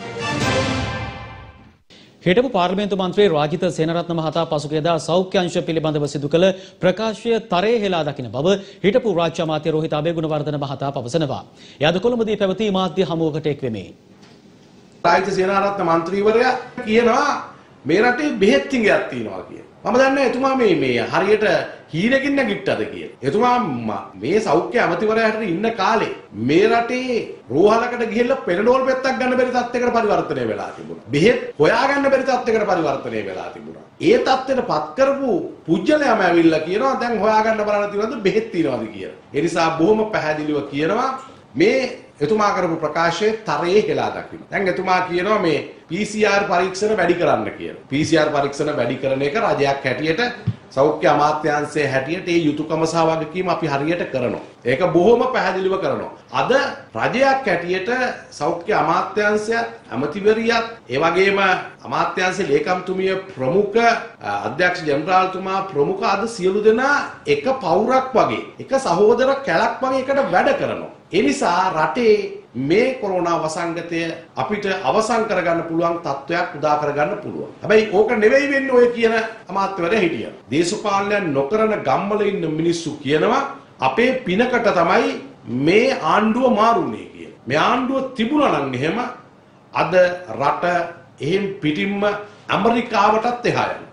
හිටපු පාර්ලිමේන්තු මන්ත්‍රී රාජිත සේනරත්න මහතා පසුගියදා සෞඛ්‍ය අංශ පිළිබඳව සිදු කළ ප්‍රකාශය තරයේ හෙලා දකින බව හිටපු රාජ්‍ය අමාත්‍ය රෝහිත අබේගුණවර්ධන මහතා පවසනවා. එය අද කොළඹදී පැවති මාධ්‍ය හමුවකට එක් වෙමින් රාජිත සේනරත්න මන්ත්‍රීවරයා කියනවා මේ රටේ බෙහෙත් තිඟයක් තියෙනවා කියලා. මම දන්නේ එතුමා මේ මේ හරියට හීනකින් නැගිට්ටද කියලා. එතුමා මේ සෞඛ්‍ය අමාත්‍යවරයාට ඉන්න කාලේ මේ රටේ රෝහලකට ගිහිල්ලා පෙරඩෝල් පෙත්තක් ගන්න බැරි තත්යකට පරිවර්තනය වෙලා තිබුණා. බෙහෙත් හොයාගන්න බැරි තත්යකට පරිවර්තනය වෙලා තිබුණා. ඒ තත්ත්වෙට පත් කරපු පුජ්‍යලයාම ඇවිල්ලා කියනවා දැන් හොයාගන්න බලන්න තියෙනවද බෙහෙත් තියෙනවද කියලා. ඒ නිසා බොහොම පැහැදිලිව කියනවා මේ එතුමා කරපු ප්‍රකාශයේ තරයේ හෙලා දකින්න. දැන් එතුමා කියනවා මේ P C R පරීක්ෂණ වැඩි කරන්න කියලා. P C R පරීක්ෂණ වැඩි කරන එක රජයක් හැටියට සෞඛ්‍ය අමාත්‍යාංශයේ හැටියට ඒ යුතුයකම සහ වගකීම අපි හරියට කරනවා. ඒක බොහොම පැහැදිලිව කරනවා. අද රජයක් හැටියට සෞඛ්‍ය අමාත්‍යාංශයත් ඇමතිවරියත් ඒ වගේම අමාත්‍යාංශයේ ලේකම්තුමිය ප්‍රමුඛ අධ්‍යක්ෂ ජෙනරාල්තුමා ප්‍රමුඛ අද සියලු දෙනා එක පවුරක් වගේ එක සහෝදර කැලක් වගේ එකට වැඩ කරනවා. ඒ නිසා රටේ මේ කොරෝනා වසංගතය අපිට අවසන් කරගන්න පුළුවන් තත්ත්වයක් උදා කරගන්න පුළුවන්. හැබැයි ඕක නෙවෙයි වෙන්නේ ඔය කියන අමාත්‍යවරයා හිටියා. දේශපාලනය නොකරන ගම්වල ඉන්න මිනිස්සු කියනවා අපේ පිනකට තමයි මේ ආණ්ඩුව මාරුනේ කියලා. මේ ආණ්ඩුව තිබුණා නම් එහෙම අද රට එහෙම් පිටින්ම ඇමරිකාවටත් එහා යනවා.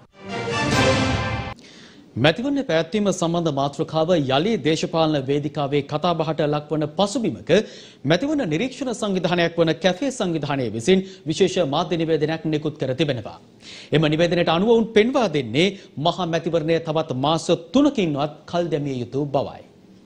මැතිවරණ පැවැත්වීම සම්බන්ධ මාතෘකාව යලි දේශපාලන වේදිකාවේ කතාබහට ලක්වන පසුබිමක මැතිවරණ නිරීක්ෂණ සංවිධානයක් වන කැෆේ සංවිධානය විසින් විශේෂ මාධ්‍ය නිවේදනයක් නිකුත් කර තිබෙනවා. එම නිවේදනයට අනුව උන් පෙන්වා දෙන්නේ මහා මැතිවරණය තවත් මාස තුනකින්වත් කල් දැමිය යුතු බවයි.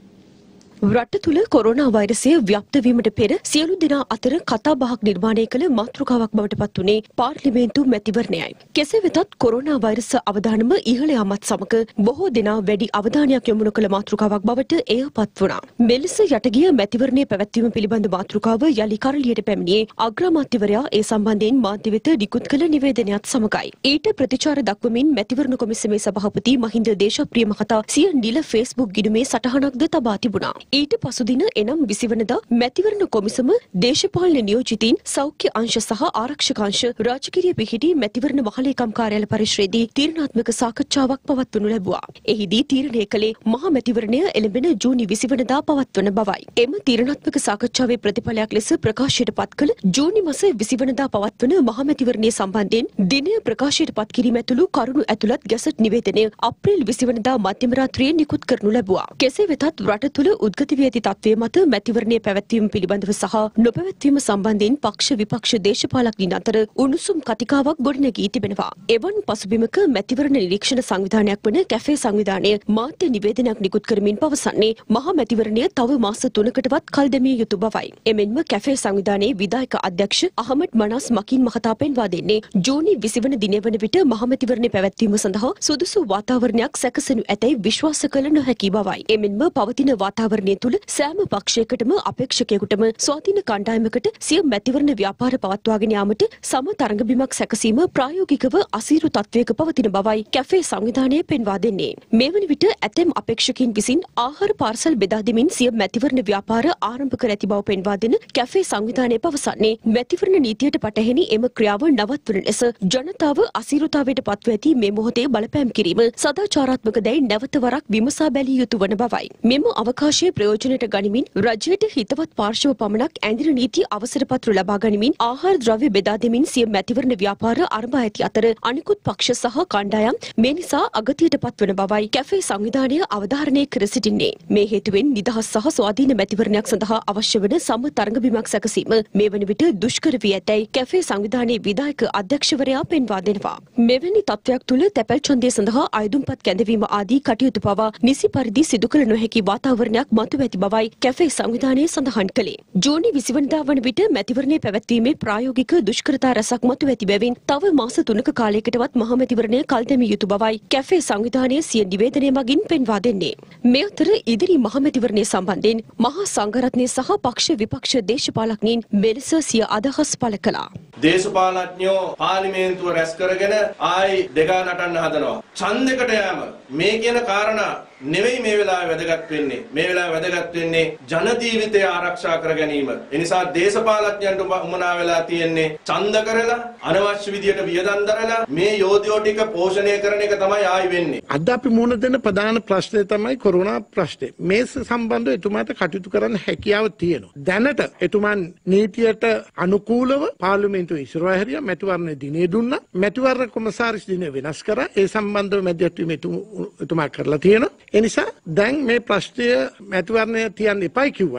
රට තුළ කොරෝනා වෛරසය ව්‍යාප්ත වීමට පෙර සියලු දෙනා අතර කතාබහක් නිර්මාණය කළ මාතෘකාවක් බවට පත් වුණේ පාර්ලිමේන්තු මැතිවරණයයි. කෙසේ වෙතත් කොරෝනා වෛරස අවදානම ඉහළ යාමත් සමග බොහෝ දෙනා වැඩි අවධානයක් යොමු කළ මාතෘකාවක් බවට එය පත් වුණා. මෙලෙස යටගිය මැතිවරණයේ පැවැත්වීම පිළිබඳ මාතෘකාව යලි කරලියට පැමිණියේ අග්‍රාමාත්‍යවරයා ඒ සම්බන්ධයෙන් මාධ්‍ය වෙත නිකුත් කළ නිවේදනයත් සමගයි. ඊට ප්‍රතිචාර දක්වමින් මැතිවරණ කොමිසමේ සභාපති මහින්ද දේශප්‍රිය මහතා සිය නිල ෆේස්බුක් ගිණුමේ සටහනක්ද තබා තිබුණා. ඊට පසුදින එනම් විසි වනදා මැතිවරණ කොමිසම දේශපාලන නියෝජිතීන් සෞඛ්‍ය අංශ සහ ආරක්ෂක අංශ රාජකීය පිහිටි මැතිවරණ මහලේකම් කාර්යාල පරිශ්‍රයේදී තීරණාත්මක සාකච්ඡාවක් පවත්වනු ලැබුවා. එහිදී තීරණය කළේ මහා මැතිවරණය එළඹෙන ජූනි විසි වනදා පවත්වන බවයි. එම තීරණාත්මක සාකච්ඡාවේ ප්‍රතිඵලයක් ලෙස ප්‍රකාශයට පත් කළ ජූනි මාස විසි වනදා පවත්වන මහා මැතිවරණය සම්බන්ධයෙන් දිනය ප්‍රකාශයට පත් කිරීම ඇතුළු කරුණු ඇතුළත් ගැසට් නිවේදනය අප්‍රේල් විසි වනදා මධ්‍යම රාත්‍රියේ නිකුත් කරනු ලැබුවා. කෙසේ වෙතත් රට තුළ උද්ගත වී ඇති තත්ත්වයේ මත මැතිවරණයේ පැවැත්වීම පිළිබඳව සහ නොපැවැත්වීම සම්බන්ධයෙන් පක්ෂ විපක්ෂ දේශපාලකයන් අතර උණුසුම් කතිකාවක් ගොඩනැගී තිබෙනවා. එවන් පසුබිමක මැතිවරණ නිරීක්ෂණ සංවිධානයක් වන කැෆේ සංවිධානය මාධ්‍ය නිවේදනයක් නිකුත් කරමින් පවසන්නේ මහා මැතිවරණය තව මාස තුනකටවත් කල් දැමිය යුතු බවයි. එමෙන්ම කැෆේ සංවිධානයේ විධායක අධ්‍යක්ෂ අහමඩ් මනස් මකින් මහතා පෙන්වා දෙන්නේ ජූනි විසි වන දිනය වන විට මහා මැතිවරණය පැවැත්වීම සඳහා සුදුසු වාතාවරණයක් සැකසෙනු ඇතැයි විශ්වාස කළ නොහැකි බවයි. එමෙන්ම පවතින වාතාවරණය තුළ සෑම පක්ෂයකටම අපේක්ෂකයෙකුටම ස්වාධීන කණ්ඩායමකට සිය මැතිවරණ ව්‍යාපාර පවත්වාගෙන යාමට සම තරඟබිමක් සැකසීම ප්‍රායෝගිකව අසීරු තත්වයක පවතින බවයි කැෆේ සංවිධානය පෙන්වා දෙන්නේ. මේ වන විට ඇතැම් අපේක්ෂකයින් විසින් ආහාර පාර්සල් බෙදා දෙමින් සිය මැතිවරණ ව්‍යාපාර ආරම්භ කර ඇති බව පෙන්වා දෙන කැෆේ සංවිධානය පවසන්නේ මැතිවරණ නීතියට පටහැනි එම ක්‍රියාව නවත්වන ලෙස ජනතාව අසීරුතාවයට පත්ව ඇති මේ මොහොතේ බලපෑම් කිරීම සදාචාරාත්මක දැයි නැවත වරක් විමසා බැලිය යුතු වන බවයි. මෙම අවකාශයේ ප්‍රයෝජනයට ගනිමින් රජයට හිතවත් පාර්ශව පමණක් ඇඳින නීති අවසරපත්‍ර ලබා ගනිමින් ආහාර ද්‍රව්‍ය බෙදා දෙමින් සිය මැතිවරණ ව්‍යාපාර ආරම්භ ඇති අතර අනිකුත් පක්ෂ සහ කණ්ඩායම් මේ නිසා අගතියට පත්වන බවයි කැෆේ සංවිධානය අවධාරණය කර සිටින්නේ. මේ හේතුවෙන් නිදහස් සහ ස්වාධීන මැතිවරණයක් සඳහා අවශ්‍ය වන සම තරඟබිමක් සැකසීම මේ වන විට දුෂ්කර වී ඇතැයි කැෆේ සංවිධානයේ විධායක අධ්‍යක්ෂවරයා පෙන්වා දෙනවා. මෙවැනි තත්ත්වයක් තුළ තැපැල් ඡන්දය සඳහා අයදුම්පත් කැඳවීම ආදී කටයුතු පවා නිසි පරිදි සිදු කළ නොහැකි වාතාවරණයක් මතුව ඇති බවයි කැෆේ සංවිධානයේ සඳහන් කළේ. ජූනි විසි වනදා වන විට මැතිවරණය පැවැත්වීමේ ප්‍රායෝගික දුෂ්කරතා රැසක් මතුව ඇති බැවින් තව මාස තුනක කාලයකටවත් මහා මැතිවරණය කල් දැමිය යුතු බවයි කැෆේ සංවිධානය සිය නිවේදනය මගින් පෙන්වා දෙන්නේ. මේ අතර ඉදිරි මහා මැතිවරණය සම්බන්ධයෙන් මහා සංඝරත්නය සහ පක්ෂ විපක්ෂ දේශපාලකයන් මෙලෙස සිය අදහස් පළ කළා. දේශපාලඥයෝ පාර්ලිමේන්තුව රැස් කරගෙන ආයි දෙගා නටන්න හදනවා. ඡන්දයකට යෑම මේ කියන කාරණා නෙවෙයි මේ වෙලාවේ වැදගත් වෙන්නේ. මේ වෙලාවේ වැදගත් වෙන්නේ ජන ජීවිතය ආරක්ෂා කර ගැනීම. ඒ නිසා දේශපාලඥයන්ට උමනා වෙලා තියෙන්නේ ඡන්ද කරලා අනවශ්‍ය විදියට වියදම් දරලා මේ යෝධයෝ ටික පෝෂණය කරන එක තමයි ආයි වෙන්නේ. අද අපි මුහුණ දෙන ප්‍රධාන ප්‍රශ්නය තමයි කොරෝනා ප්‍රශ්නේ. මේ සම්බන්ධව එතුමාට කටයුතු කරන්න හැකියාව තියෙනවා. දැනට එතුමන් නීතියට අනුකූලව පාර්ලිමේන්තුවේ ඉස්සරහ හැරියා මැතිවරණ දිනේ දුන්නා. මැතිවරණ කොමසාරිස් දිනේ වෙනස් කරා. ඒ සම්බන්ධව මැදිහත්වීම එතුමා කරලා තියෙනවා. ඒ නිසා දැන් මේ ප්‍රශ්නය මැතිවරණය තියන්න එපයි කිව්වට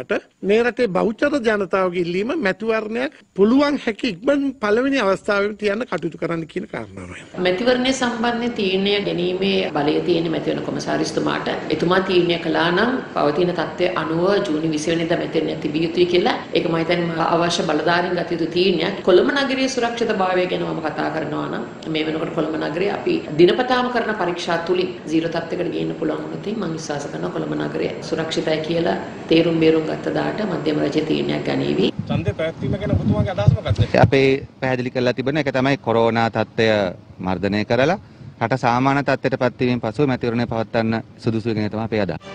මේ රටේ බෞද්ධ ජනතාවගේ ඉල්ලීම මැතිවරණයක් පුළුවන් හැකි ඉක්මන් පළවෙනි අවස්ථාවේ තියන්න කටයුතු කරන්න කියන කාරණාවයි. මැතිවරණය සම්බන්ධ තීරණය ගැනීමේ බලය තියෙන මැතිවරණ කොමසාරිස්තුමාට එතුමා තීරණය කළා නම් පවතින තත්ත්වය අනුව ජූනි විසි වෙනිදා මැතිවරණයක් තිබිය යුතුයි කියලා. ඒක මම හිතන්නේ අවශ්‍ය බලධාරීන් ගත යුතු තීරණයක්. කොළඹ නගරයේ සුරක්ෂිතභාවය ගැන මම කතා කරනවා නම් මේ වෙනකොට කොළඹ නගරයේ අපි දිනපතාම කරන පරීක්ෂා තුලින් සීරෝ තත්ත්වයකට ගේන්න පුළුවන් වුණොත් මම විශ්වාස කරනවා කොළඹ නගරය සුරක්ෂිතයි කියලා තේරුම් බේරුම් ගත්ත දාට මධ්‍යම රජයේ තීරණයක් ගනීවි. ඡන්දේ පැවැත්වීම ගැන ඔබතුමාගේ අදහස මොකක්ද? අපේ පැහැදිලි කරලා තිබෙන එක තමයි කොරෝනා තත්ත්වය මර්ධනය කරලා රට සාමාන්‍ය තත්ත්වයට පත් වීමෙන් පසුව මැතිවරණය පවත්වන්න සුදුසු වෙන තමයි අපේ අදහස.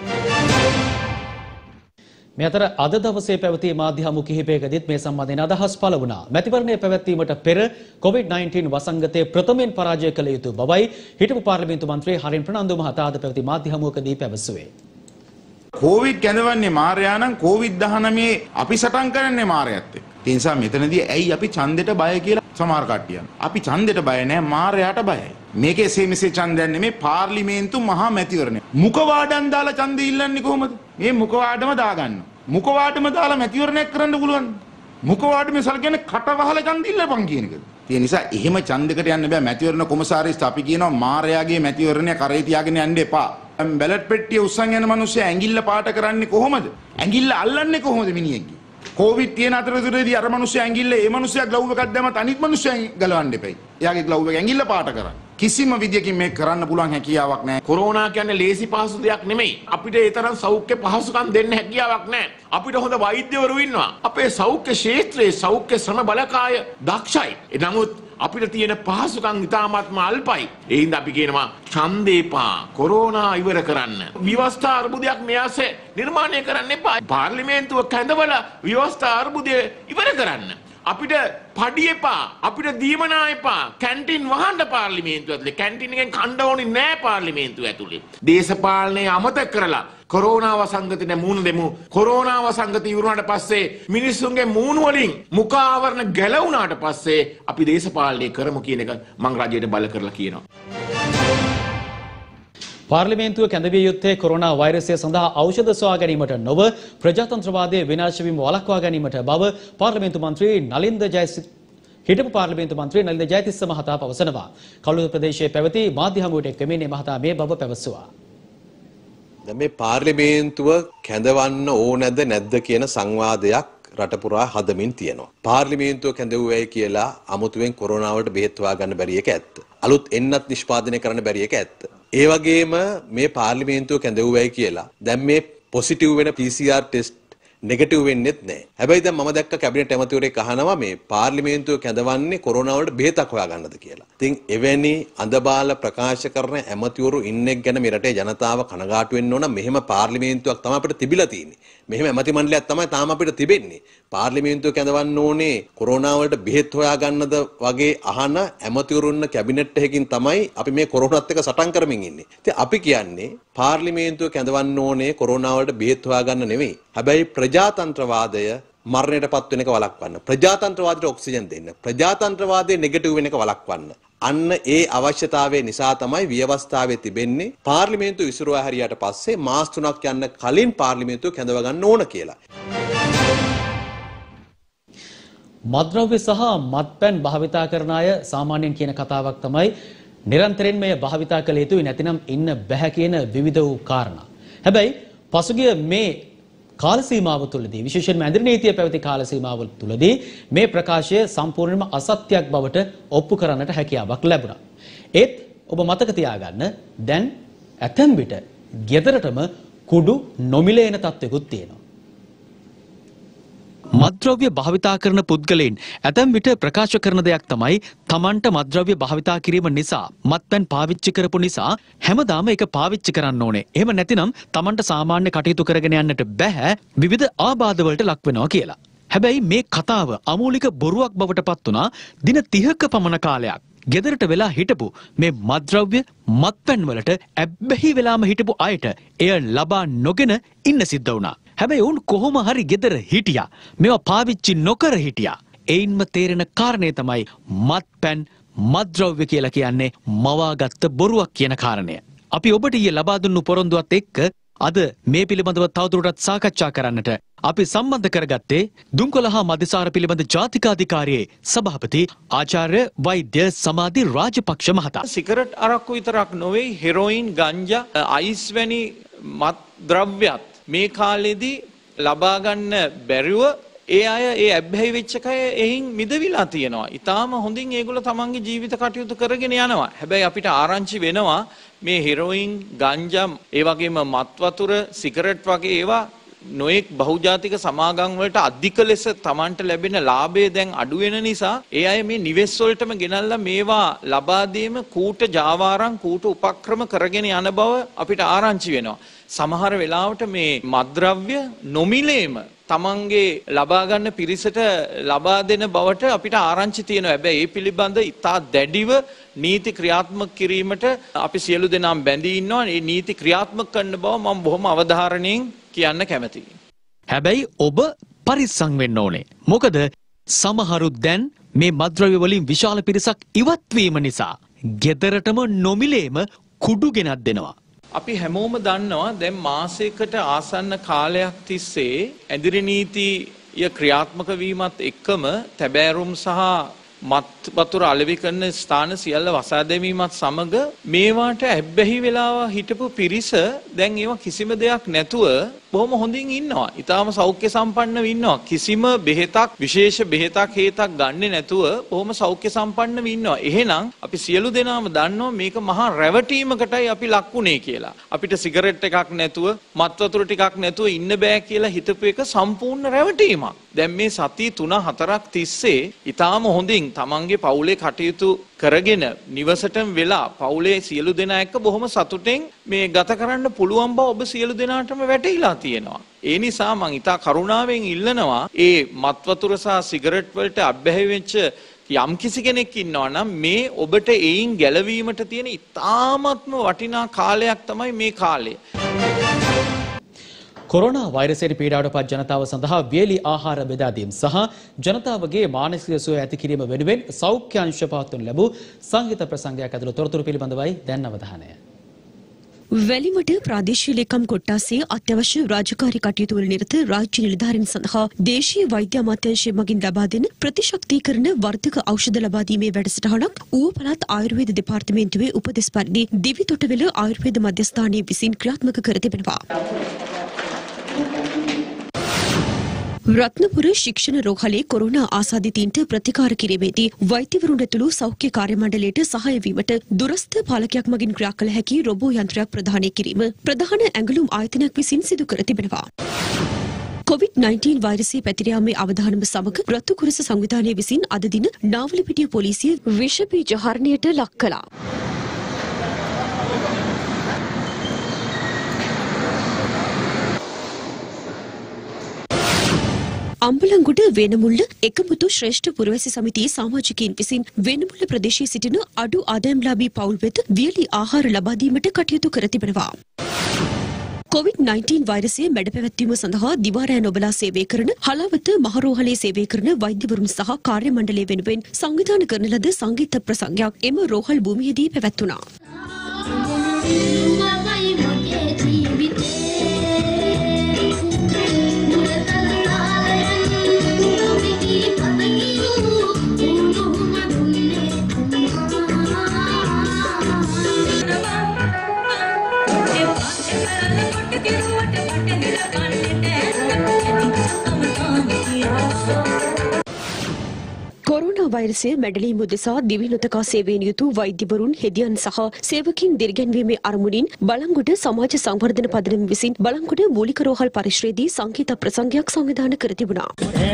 මේ අතර අද දවසේ පැවති මාධ්‍ය හමු කිහිපයකදීත් මේ සම්බන්ධයෙන් අදහස් පළ වුණා. මැතිවරණය පැවැත්වීමට පෙර කොවිඩ් නයින්ටීන් වසංගතයේ ප්‍රථමයෙන් පරාජය කළ යුතු බවයි හිටපු පාර්ලිමේන්තු මන්ත්‍රී හරින් ප්‍රනාන්දු මහතා අද පැවති මාධ්‍ය හමුවකදී පැවසුවේ. කොවිඩ් කැඳවන්නේ මාරයා නම් කොවිඩ් දහනවය අපි සටන් කරන්නේ මාරයත් එක්ක. ඒ නිසා මෙතනදී ඇයි අපි ඡන්දෙට බය කියලා සමහර කට්ටිය. අපි ඡන්දෙට බය නැහැ මාරයාට බයයි. මේකේ එසේ මෙසේ ඡන්දයක් නෙමෙයි පාර්ලිමේන්තු මහා මැතිවරණය. මුඛවාඩම් දාලා ඡන්දෙ ඉල්ලන්නේ කොහොමද? මේ මුඛවාඩම දාගන්න. මුඛවාඩම දාලා මැතිවරණයක් කරන්න පුළුවන්. මුඛවාඩම සල්කන්නේ කටවහල ඡන්දෙ ඉල්ලපන් කියන එකද? ඒ නිසා එහෙම ඡන්දයකට යන්න බෑ. මැතිවරණ කොමසාරිස් අපි කියනවා මාරයාගේ මැතිවරණය කරේ තියාගෙන යන්න එපා. බැලට් පෙට්ටිය උස්සන් යන මිනිස්සු ඇඟිල්ල පාට කරන්නේ කොහොමද? ඇඟිල්ල අල්ලන්නේ කොහොමද මිනිහෙක්ගේ? කොවිඩ් තියෙන අතරතුරදී අර මිනිස්සු ඇඟිල්ල ඒ මිනිස්සයා ග්ලව් එකක් දැම්මත් අනිත් මිනිස්සයා ගලවන්න එපයි. එයාගේ ග්ලව් එක ඇඟිල්ල පාට කරන්න. කිසිම විදියකින් මේක කරන්න පුළුවන් හැකියාවක් නැහැ. කොරෝනා කියන්නේ ලේසි පහසු දෙයක් නෙමෙයි. අපිට ඒ තරම් සෞඛ්‍ය පහසුකම් දෙන්න හැකියාවක් නැහැ. අපිට හොඳ වෛද්‍යවරු ඉන්නවා. අපේ සෞඛ්‍ය ක්ෂේත්‍රයේ සෞඛ්‍ය ශ්‍රම බලකාය දක්ෂයි. නමුත් අපිට තියෙන පහසුකම් ඉතාමත්ම අල්පයි. ඒ හින්දා අපි කියනවා ඡන්දේපා කොරෝනා ඉවර කරන්න. ව්‍යවස්ථා අර්බුදයක් මෙයාසේ නිර්මාණය කරන්න එපා. පාර්ලිමේන්තුව කැඳවලා ව්‍යවස්ථා අර්බුදය ඉවර කරන්න. අපිට පඩි එපා, අපිට දීමනා එපා. කැන්ටින් වහන්න පාර්ලිමේන්තුව ඇතුලේ. කැන්ටින් එකෙන් කණ්ඩ ඕනේ නෑ පාර්ලිමේන්තුව ඇතුලේ. දේශපාලනය අමතක කරලා කොරෝනා වසංගතේ මූණ දෙමු. කොරෝනා වසංගතය ඉවරුණාට පස්සේ මිනිස්සුන්ගේ මූණ වලින් මුඛ ආවරණ ගැලවුණාට පස්සේ අපි දේශපාලනය කරමු කියන එක මම රජයට බල කරලා කියනවා. පාර්ලිමේන්තුව කැඳවිය යුත්තේ කොරෝනා වෛරසය සඳහා ඖෂධ සොයා ගැනීමට නොව ප්‍රජාතන්ත්‍රවාදයේ විනාශ වීම වළක්වා ගැනීමට බව පාර්ලිමේන්තු මන්ත්‍රී නලින්ද ජයසිංහ හිටපු පාර්ලිමේන්තු මන්ත්‍රී නලින්ද ජයතිස්ස මහතා පවසනවා. කළුතර ප්‍රදේශයේ පැවති මාධ්‍ය හමුවට එක්වමින් මේ මහතා මේ බව පැවසුවා. දැන් මේ පාර්ලිමේන්තුව කැඳවන්න ඕනද නැද්ද කියන සංවාදයක් රට පුරා හදමින් තියෙනවා. පාර්ලිමේන්තුව කැඳවුවයි කියලා අමුතුවෙන් කොරෝනාවට බෙහෙත් හොයාගන්න බැරි එක ඇත්ත. අලුත් එන්නත් නිෂ්පාදනය කරන්න බැරි එක ඇත්ත. ඒ වගේම මේ පාර්ලිමේන්තුව කැඳවුවයි කියලා දැන් මේ පොසිටිව් වෙන P C R test negative වෙන්නෙත් නැහැ. හැබැයි දැන් මම දැක්ක කැබිනට් ඇමතිවරයෙක් අහනවා මේ පාර්ලිමේන්තුව කැඳවන්නේ කොරෝනා වලට බෙහෙතක් හොයාගන්නද කියලා. ඉතින් එවැනි අඳබාල ප්‍රකාශ කරන ඇමතිවරු ඉන්නෙක් ගැන මේ රටේ ජනතාව කනගාටු වෙන්න ඕන. මෙහෙම පාර්ලිමේන්තුවක් තමයි අපිට තිබිලා තියෙන්නේ. මෙහෙම ඇමති මණ්ඩලයක් තමයි තාම අපිට තිබෙන්නේ. පාර්ලිමේන්තුව කැඳවන්න ඕනේ කොරෝනා වලට බෙහෙත් හොයාගන්නද වගේ අහන ඇමතිවරුන්න කැබිනට් එකකින් තමයි අපි මේ කොරෝනාත් එක්ක සටන් කරමින් ඉන්නේ. ඉතින් අපි කියන්නේ පාර්ලිමේන්තුව කැඳවන්න ඕනේ කොරෝනා වලට බෙහෙත් හොයාගන්න නෙවෙයි. හැබැයි ප්‍රජාතන්ත්‍රවාදය මරණයටපත් වෙන එක වළක්වන්න. ප්‍රජාතන්ත්‍රවාදයට ඔක්සිජන් දෙන්න. ප්‍රජාතන්ත්‍රවාදයේ නෙගටිව් වෙන එක වළක්වන්න. අන්න ඒ අවශ්‍යතාවය නිසා තමයි ව්‍යවස්ථාවේ තිබෙන්නේ පාර්ලිමේන්තුව විසිරුවා හැරියට පස්සේ මාස තුනක් යන්න කලින් පාර්ලිමේන්තුව කැඳව ගන්න ඕන කියලා. මත්ද්‍රව්‍ය සහ මත්පැන් භාවිතා කරන අය සාමාන්‍යයෙන් කියන කතාවක් තමයි නිරන්තරයෙන් මේ භාවිතා කළ යුතුයි නැතිනම් ඉන්න බැහැ කියන විවිධ වූ කාරණා. හැබැයි පසුගිය මේ කාල සීමාව තුළදී විශේෂයෙන්ම ඇඳිරි නීතිය පැවති කාල සීමාව තුළදී මේ ප්‍රකාශය සම්පූර්ණයෙන්ම අසත්‍යයක් බවට ඔප්පු කරන්නට හැකියාවක් ලැබුණා. ඒත් ඔබ මතක තියාගන්න දැන් ඇතැම් විට ගෙදරටම කුඩු නොමිලේ එන තත්ත්වයකුත් තියෙනවා. මත්ද්‍රව්‍ය භාවිතා කරන පුද්ගලයන් ඇතැම් විට ප්‍රකාශ කරන දෙයක් තමයි තමන්ට මත්ද්‍රව්‍ය භාවිතා කිරීම නිසා මත්පැන් පාවිච්චි කරපු නිසා හැමදාම ඒක පාවිච්චි කරන්න ඕනේ. එහෙම නැතිනම් තමන්ට සාමාන්‍ය කටයුතු කරගෙන යන්නට බැහැ විවිධ ආබාධ වලට ලක් වෙනවා කියලා. හැබැයි මේ කතාව අමූලික බොරුවක් බවට පත් වුණා දින තිහක පමණ කාලයක්. ගෙදරට වෙලා හිටපු මේ මත්ද්‍රව්‍ය මත්පැන් වලට ඇබ්බැහි වෙලාම හිටපු අයට එය ලබා නොගෙන ඉන්න සිද්ධ වුණා. හැබැයි උන් කොහොම හරි ගෙදර හිටියා. මේවා පාවිච්චි නොකර හිටියා. එයින්ම තේරෙන කාරණේ තමයි මත්පැන් මත්ද්‍රව්‍ය කියලා කියන්නේ මවාගත්ත බොරුවක් කියන කාරණය. අපි ඔබට ඊයේ ලබා දුන්නු පොරොන්දුවත් එක්ක අද මේ පිළිබඳව තවදුරටත් සාකච්ඡා කරන්නට අපි සම්බන්ධ කරගත්තේ දුම්කොළ හා මධ්‍යසාර පිළිබඳ ජාතිකාධිකාරියේ සභාපති ආචාර්ය වෛද්‍ය සමාධි රාජපක්ෂ මහතා. සිගරට් අරක්කු විතරක් නොවේ හෙරොයින් ගංජා අයිස් වැනි මත් ද්‍රව්‍යත් මේ කාලෙදී ලබා ගන්න බැරිව ඒ අය ඒ ඇබ්බැහි වෙච්ච කය එහින් මිදවිලා තියෙනවා. ඊටාම හොඳින් ඒගොල්ලෝ තමන්ගේ ජීවිත කටයුතු කරගෙන යනවා. හැබැයි අපිට ආරංචි වෙනවා මේ හෙරොයින් ගංජා ඒ වගේම මත් වතුර සිගරට් වගේ ඒවා නොඑක් බහුජාතික සමාගම් වලට අධික ලෙස Tamanට ලැබෙන ලාභය දැන් අඩු වෙන නිසා ඒ අය මේ නිවෙස් වලටම ගෙනල්ලා මේවා ලබා දීම කූට ජාවාරම් කූට උපක්‍රම කරගෙන යන බව අපිට ආරංචි වෙනවා. සමහර වෙලාවට මේ මත්ද්‍රව්‍ය නොමිලේම තමන්ගේ ලබා ගන්න පිරිසට ලබා දෙන බවට අපිට ආරංචි තියෙනවා. හැබැයි ඒ පිළිබඳ ඉතා දැඩිව නීති ක්‍රියාත්මක කිරීමට අපි සියලු දෙනාම බැඳී ඉන්නවා. මේ නීති ක්‍රියාත්මක කරන බව මම බොහොම අවධාරණයෙන් කියන්න කැමතියි. හැබැයි ඔබ පරිස්සම් වෙන්න ඕනේ. මොකද සමහරු දැන් මේ මත්ද්‍රව්‍ය වලින් විශාල පිරිසක් ඉවත් වීම නිසා ගෙදරටම නොමිලේම කුඩු ගෙනත් දෙනවා. අපි හැමෝම දන්නවා දැන් මාසයකට ආසන්න කාලයක් තිස්සේ ඇදිරි නීතිය ක්‍රියාත්මක වීමත් එක්කම තැබෑරුම් සහ මත් වතුර අලෙවි කරන ස්ථාන සියල්ල වසා දැමීමත් සමග මේවාට ඇබ්බැහි වෙලාව හිටපු පිරිස දැන් ඒවා කිසිම දෙයක් නැතුව බොහොම හොඳින් ඉන්නවා. ඊටාම සෞඛ්‍ය සම්පන්නව ඉන්නවා. කිසිම බෙහෙතක් විශේෂ බෙහෙතක් හේතක් ගන්නෙ නැතුව බොහොම සෞඛ්‍ය සම්පන්නව ඉන්නවා. එහෙනම් අපි සියලු දෙනාම දන්නවා මේක මහා රැවටීමකටයි අපි ලක්ුණේ කියලා. අපිට සිගරට් එකක් නැතුව මත් වතුර ටිකක් නැතුව ඉන්න බෑ කියලා හිතපු එක සම්පූර්ණ රැවටීමක්. දැන් මේ සති තුන හතරක් තිස්සේ ඊටාම හොඳින් තමන්ගේ පවුලේ කටයුතු කරගෙන නිවසටම වෙලා පවුලේ සියලු දෙනා එක්ක බොහොම සතුටෙන් මේ ගත කරන්න පුළුවන් බව ඔබ සියලු දෙනාටම වැටහිලා තියෙනවා. ඒ නිසා මම ඉතා කරුණාවෙන් ඉල්ලනවා ඒ මත් වතුර සහ සිගරට් වලට අබ්බැහි වෙච්ච යම් කිසි කෙනෙක් ඉන්නවා නම් මේ ඔබට එයින් ගැලවීමට තියෙන ඉතාමත්ම වටිනා කාලයක් තමයි මේ කාලය. කොරෝනා වෛරසයට පීඩාවට පත් ජනතාව සඳහා වියලි ආහාර බෙදා දීම සහ ජනතාවගේ මානසික සුවය ඇති කිරීම වෙනුවෙන් සෞඛ්‍ය අංශ පවත්වනු ලැබූ සංගීත ප්‍රසංගයක් ඇතුළු තොරතුරු පිළිබඳවයි දැන් අවධානය. වැලිමඩ ප්‍රාදේශීය ලේකම් කොට්ටාසේ අත්‍යවශ්‍ය රාජකාරී කටයුතු වල නිරත රාජ්‍ය නිලධාරීන් සඳහා දේශීය වෛද්‍ය අමාත්‍යාංශය මගින් ලබා දෙන ප්‍රතිශක්තීකරණ වර්ධක ඖෂධ ලබා දීමේ වැඩසටහනක් ඌව පළාත් ආයුර්වේද දෙපාර්තමේන්තුවේ උපදෙස් පරිදි දිවි තොටවල ආයුර්වේද මධ්‍යස්ථානයේ විසින් ක්‍රියාත්මක කර තිබෙනවා. රත්නපුර ශික්ෂණ රෝහලේ කොරෝනා ආසාදිතයින්ට ප්‍රතිකාර කිරීමේදී වෛද්‍යවරුන් ඇතුළු සෞඛ්‍ය කාර්ය මණ්ඩලයට සහාය වීමට දුරස්ථ පාලකයක් මගින් ක්‍රියා කළ හැකි රොබෝ යන්ත්‍රයක් ප්‍රදානය කිරීම ප්‍රධාන ඇඟලුම් ආයතනයක් විසින් සිදු කර තිබෙනවා. කොවිඩ් නයින්ටීන් වෛරසය පැතිර යාමේ අවධානම සමග රතු කුරස සංවිධානය විසින් අද දින නාවලපිටිය පොලිසිය විෂ බීජ හරණයට ලක් කළා. අම්බලන්ගොඩ වෙනමුල්ල එකමුතු ශ්‍රේෂ්ඨ පුරවැසි සමිතියේ සමාජිකයින් විසින් වෙනමුල්ල ප්‍රදේශයේ සිටින අඩු ආදායම්ලාභී පවුල් වෙත වියලි ආහාර ලබා දීමට කටයුතු කර තිබෙනවා. කොවිඩ් නයින්ටීන් වෛරසය මැඩ පැවැත්වීම සඳහා දිවාරෑ නොබලා සේවය කරන හලාවත මහරෝහලේ සේවය කරන වෛද්‍යවරුන් සහ කාර්ය මණ්ඩලය වෙනුවෙන් සංවිධානය කරන ලද සංගීත ප්‍රසංගයක් එම රෝහල් භූමියේදී පැවැත්වුණා. කොරෝනා වෛරසය මැඩලීම උදෙසා දිවි නොතකා සේවයෙන් යුතු වෛද්‍යවරුන් හෙදියන් සහ සේවකින් දිරිගැන්වීමේ අරමුණින් බලංගොඩ සමාජ සංවර්ධන පදනම විසින් බලංගොඩ මූලික රෝහල් පරිශ්‍රයේදී සංගීත ප්‍රසංගයක් සංවිධානය කර තිබුණා.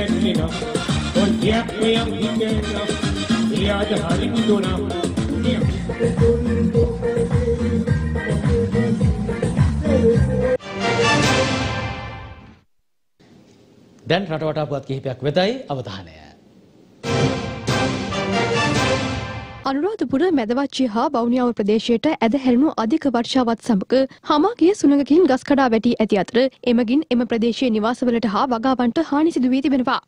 දැන් රටවටා පුවත් කිහිපයක් වෙතයි අවධානය. අනුරාධපුර මැදවච්චිය හා වවුනියාව ප්‍රදේශයට ඇදහැරුණු අධික වර්ෂාවත් සමග හමාගිය සුළඟකින් ගස් කඩා වැටී ඇති අතර එමගින් එම ප්‍රදේශයේ නිවාසවලට හා වගාවන්ට හානි සිදු වී තිබෙනවා.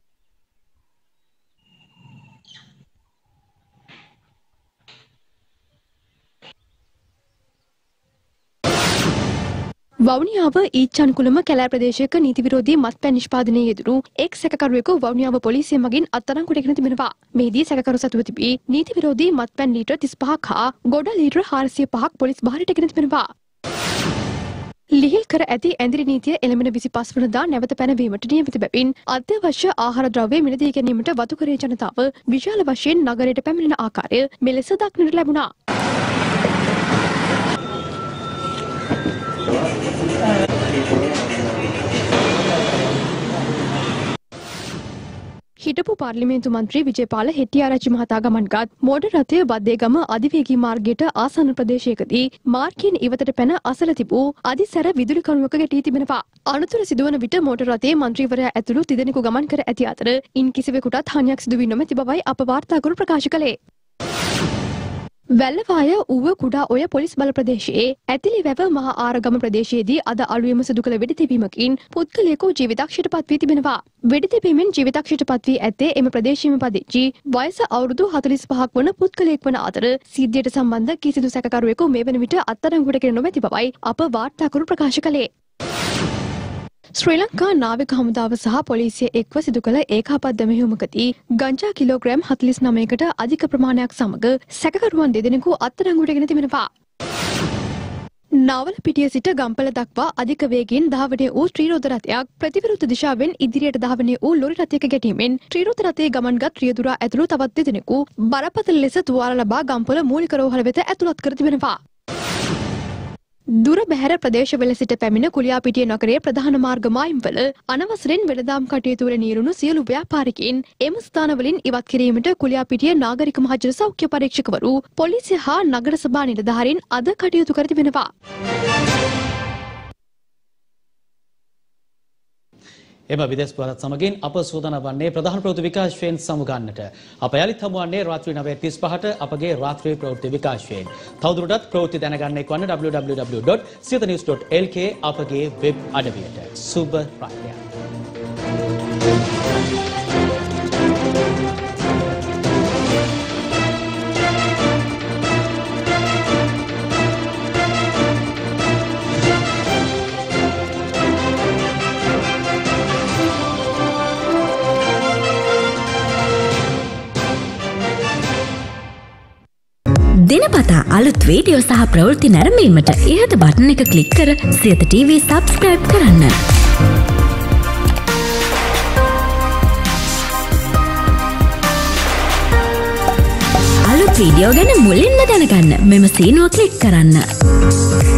වවුනියාව ඊච්ඡානුකූලම කැලෑ ප්‍රදේශයක නීති විරෝධී මත්පැන් නිෂ්පාදනයේ යෙදුණු එක් සැකකරුවෙකු වවුනියාව පොලිසිය මගින් අත්අඩංගුවට ගෙන තිබෙනවා. මෙහිදී සැකකරු සතුව තිබී නීති විරෝධී මත්පැන් ලීටර් තිස් පහක් හා ගොඩ ලීටර් හාරසිය පහක් පොලිස් භාරයට ගෙන තිබෙනවා. ලිහිල් කර ඇති ඇඳිරි නීතිය එළඹෙන විසිපස් වනදා නැවත පැනවීමට නියමිත බැවින් අත්‍යවශ්‍ය ආහාර ද්‍රව්‍ය මිලදී ගැනීමට වතුකරේ ජනතාව විශාල වශයෙන් නගරයට පැමිණෙන ආකාරය මෙලෙස දක්නට ලැබුණා. හිටපු පාර්ලිමේන්තු මන්ත්‍රී විජේපාල හෙට්ටිආරච්චි මහතා ගමන්ගත් මෝටර් රථය බද්දේගම අධිවේගී මාර්ගයට ආසන්න ප්‍රදේශයකදී මාර්ගයෙන් ඉවතට පැන අසල තිබූ අධිසැර විදුලි කණුවක ගැටී තිබෙනවා. අනතුර සිදුවන විට මෝටර් රථයේ මන්ත්‍රීවරයා ඇතුළු තිදෙනෙකු ගමන් කර ඇති අතර ඉන් කිසිවෙකුටත් හානියක් සිදු වී නොමැති බවයි අප වාර්තාකරු ප්‍රකාශ කළේ. වැල්ලවාය ඌව කුඩා ඔය පොලිස් බල ප්‍රදේශයේ ඇතිලි වැව මහා ආරගම ප්‍රදේශයේදී අද අලුයම සිදු කළ වෙඩිතිබීමකින් පුද්ගලයෙකු ජීවිතක්ෂයට පත් වී තිබෙනවා. වෙඩිතිබීමෙන් ජීවිතක්ෂයට පත් වී ඇත්තේ එම ප්‍රදේශයේම පදිංචි වයස අවුරුදු හතළිස් පහක් වන පුද්ගලයෙක් වන අතර සිද්ධියට සම්බන්ධ කිසිදු සැකකරුවෙකු මේ වන විට අත්අඩංගුවට ගෙන නොමැති බවයි අප වාර්තාකරු ප්‍රකාශ කළේ. ශ්‍රී ලංකා නාවික හමුදාව සහ පොලිසිය එක්ව සිදු කළ ඒකාබද්ධ මෙහෙයුමකදී ගංජා කිලෝග්‍රෑම් හතළිස් නවයකට අධික ප්‍රමාණයක් සමග සැකකරුවන් දෙදෙනෙකු අත්අඩංගුවට ගෙන තිබෙනවා. නාවලපිටිය සිට ගම්පල දක්වා අධික වේගයෙන් ධාවනය වූ ත්‍රිරෝද රථයක් ප්‍රතිවිරුද්ධ දිශාවෙන් ඉදිරියට ධාවනය වූ ලොරි රථයක ගැටීමෙන් ත්‍රිරෝද රථයේ ගමන්ගත් රියදුරා ඇතුළු තවත් දෙදෙනෙකු බරපතල ලෙස තුවාල ලබා ගම්පල මූලික රෝහල වෙත ඇතුළත් කර තිබෙනවා. දුර බැහැර ප්‍රදේශවල සිට පැමිණ කුලියාපිටිය නගරයේ ප්‍රධාන මාර්ග මායිම්වල අනවසරෙන් වෙළඳාම් කටයුතු වල නියුණු සියලු ව්‍යාපාරිකයින් එම ස්ථානවලින් ඉවත් කිරීමට කුලියාපිටිය නාගරික මහජන සෞඛ්‍ය පරීක්ෂකවරු පොලිසිය හා නගර සභා නිලධාරීන් අද කටයුතු කර තිබෙනවා. එම විදේශ පුවත් සමගින් අප සූදානම් වන්නේ ප්‍රධාන ප්‍රවෘත්ති විකාශයෙන් සමුගන්නට. අප යලිත් හමුවන්නේ රාත්‍රී නවය තිස් පහට අපගේ රාත්‍රී ප්‍රවෘත්ති විකාශයෙන්. තවදුරටත් ප්‍රවෘත්ති දැනගන්න එක්වන්න W W W dot Siyatha news dot L K අපගේ වෙබ් අඩවියට. සුබ රාත්‍රියක්. දිනපතා අලුත් වීඩියෝ සහ ප්‍රවෘත්ති නැරඹීමට ඉහත බටන් එක ක්ලික් කර සියත ටීවී සබ්ස්ක්‍රයිබ් කරන්න. අලුත් වීඩියෝ ගැන මුලින්ම දැනගන්න මෙම සීනුව ක්ලික් කරන්න.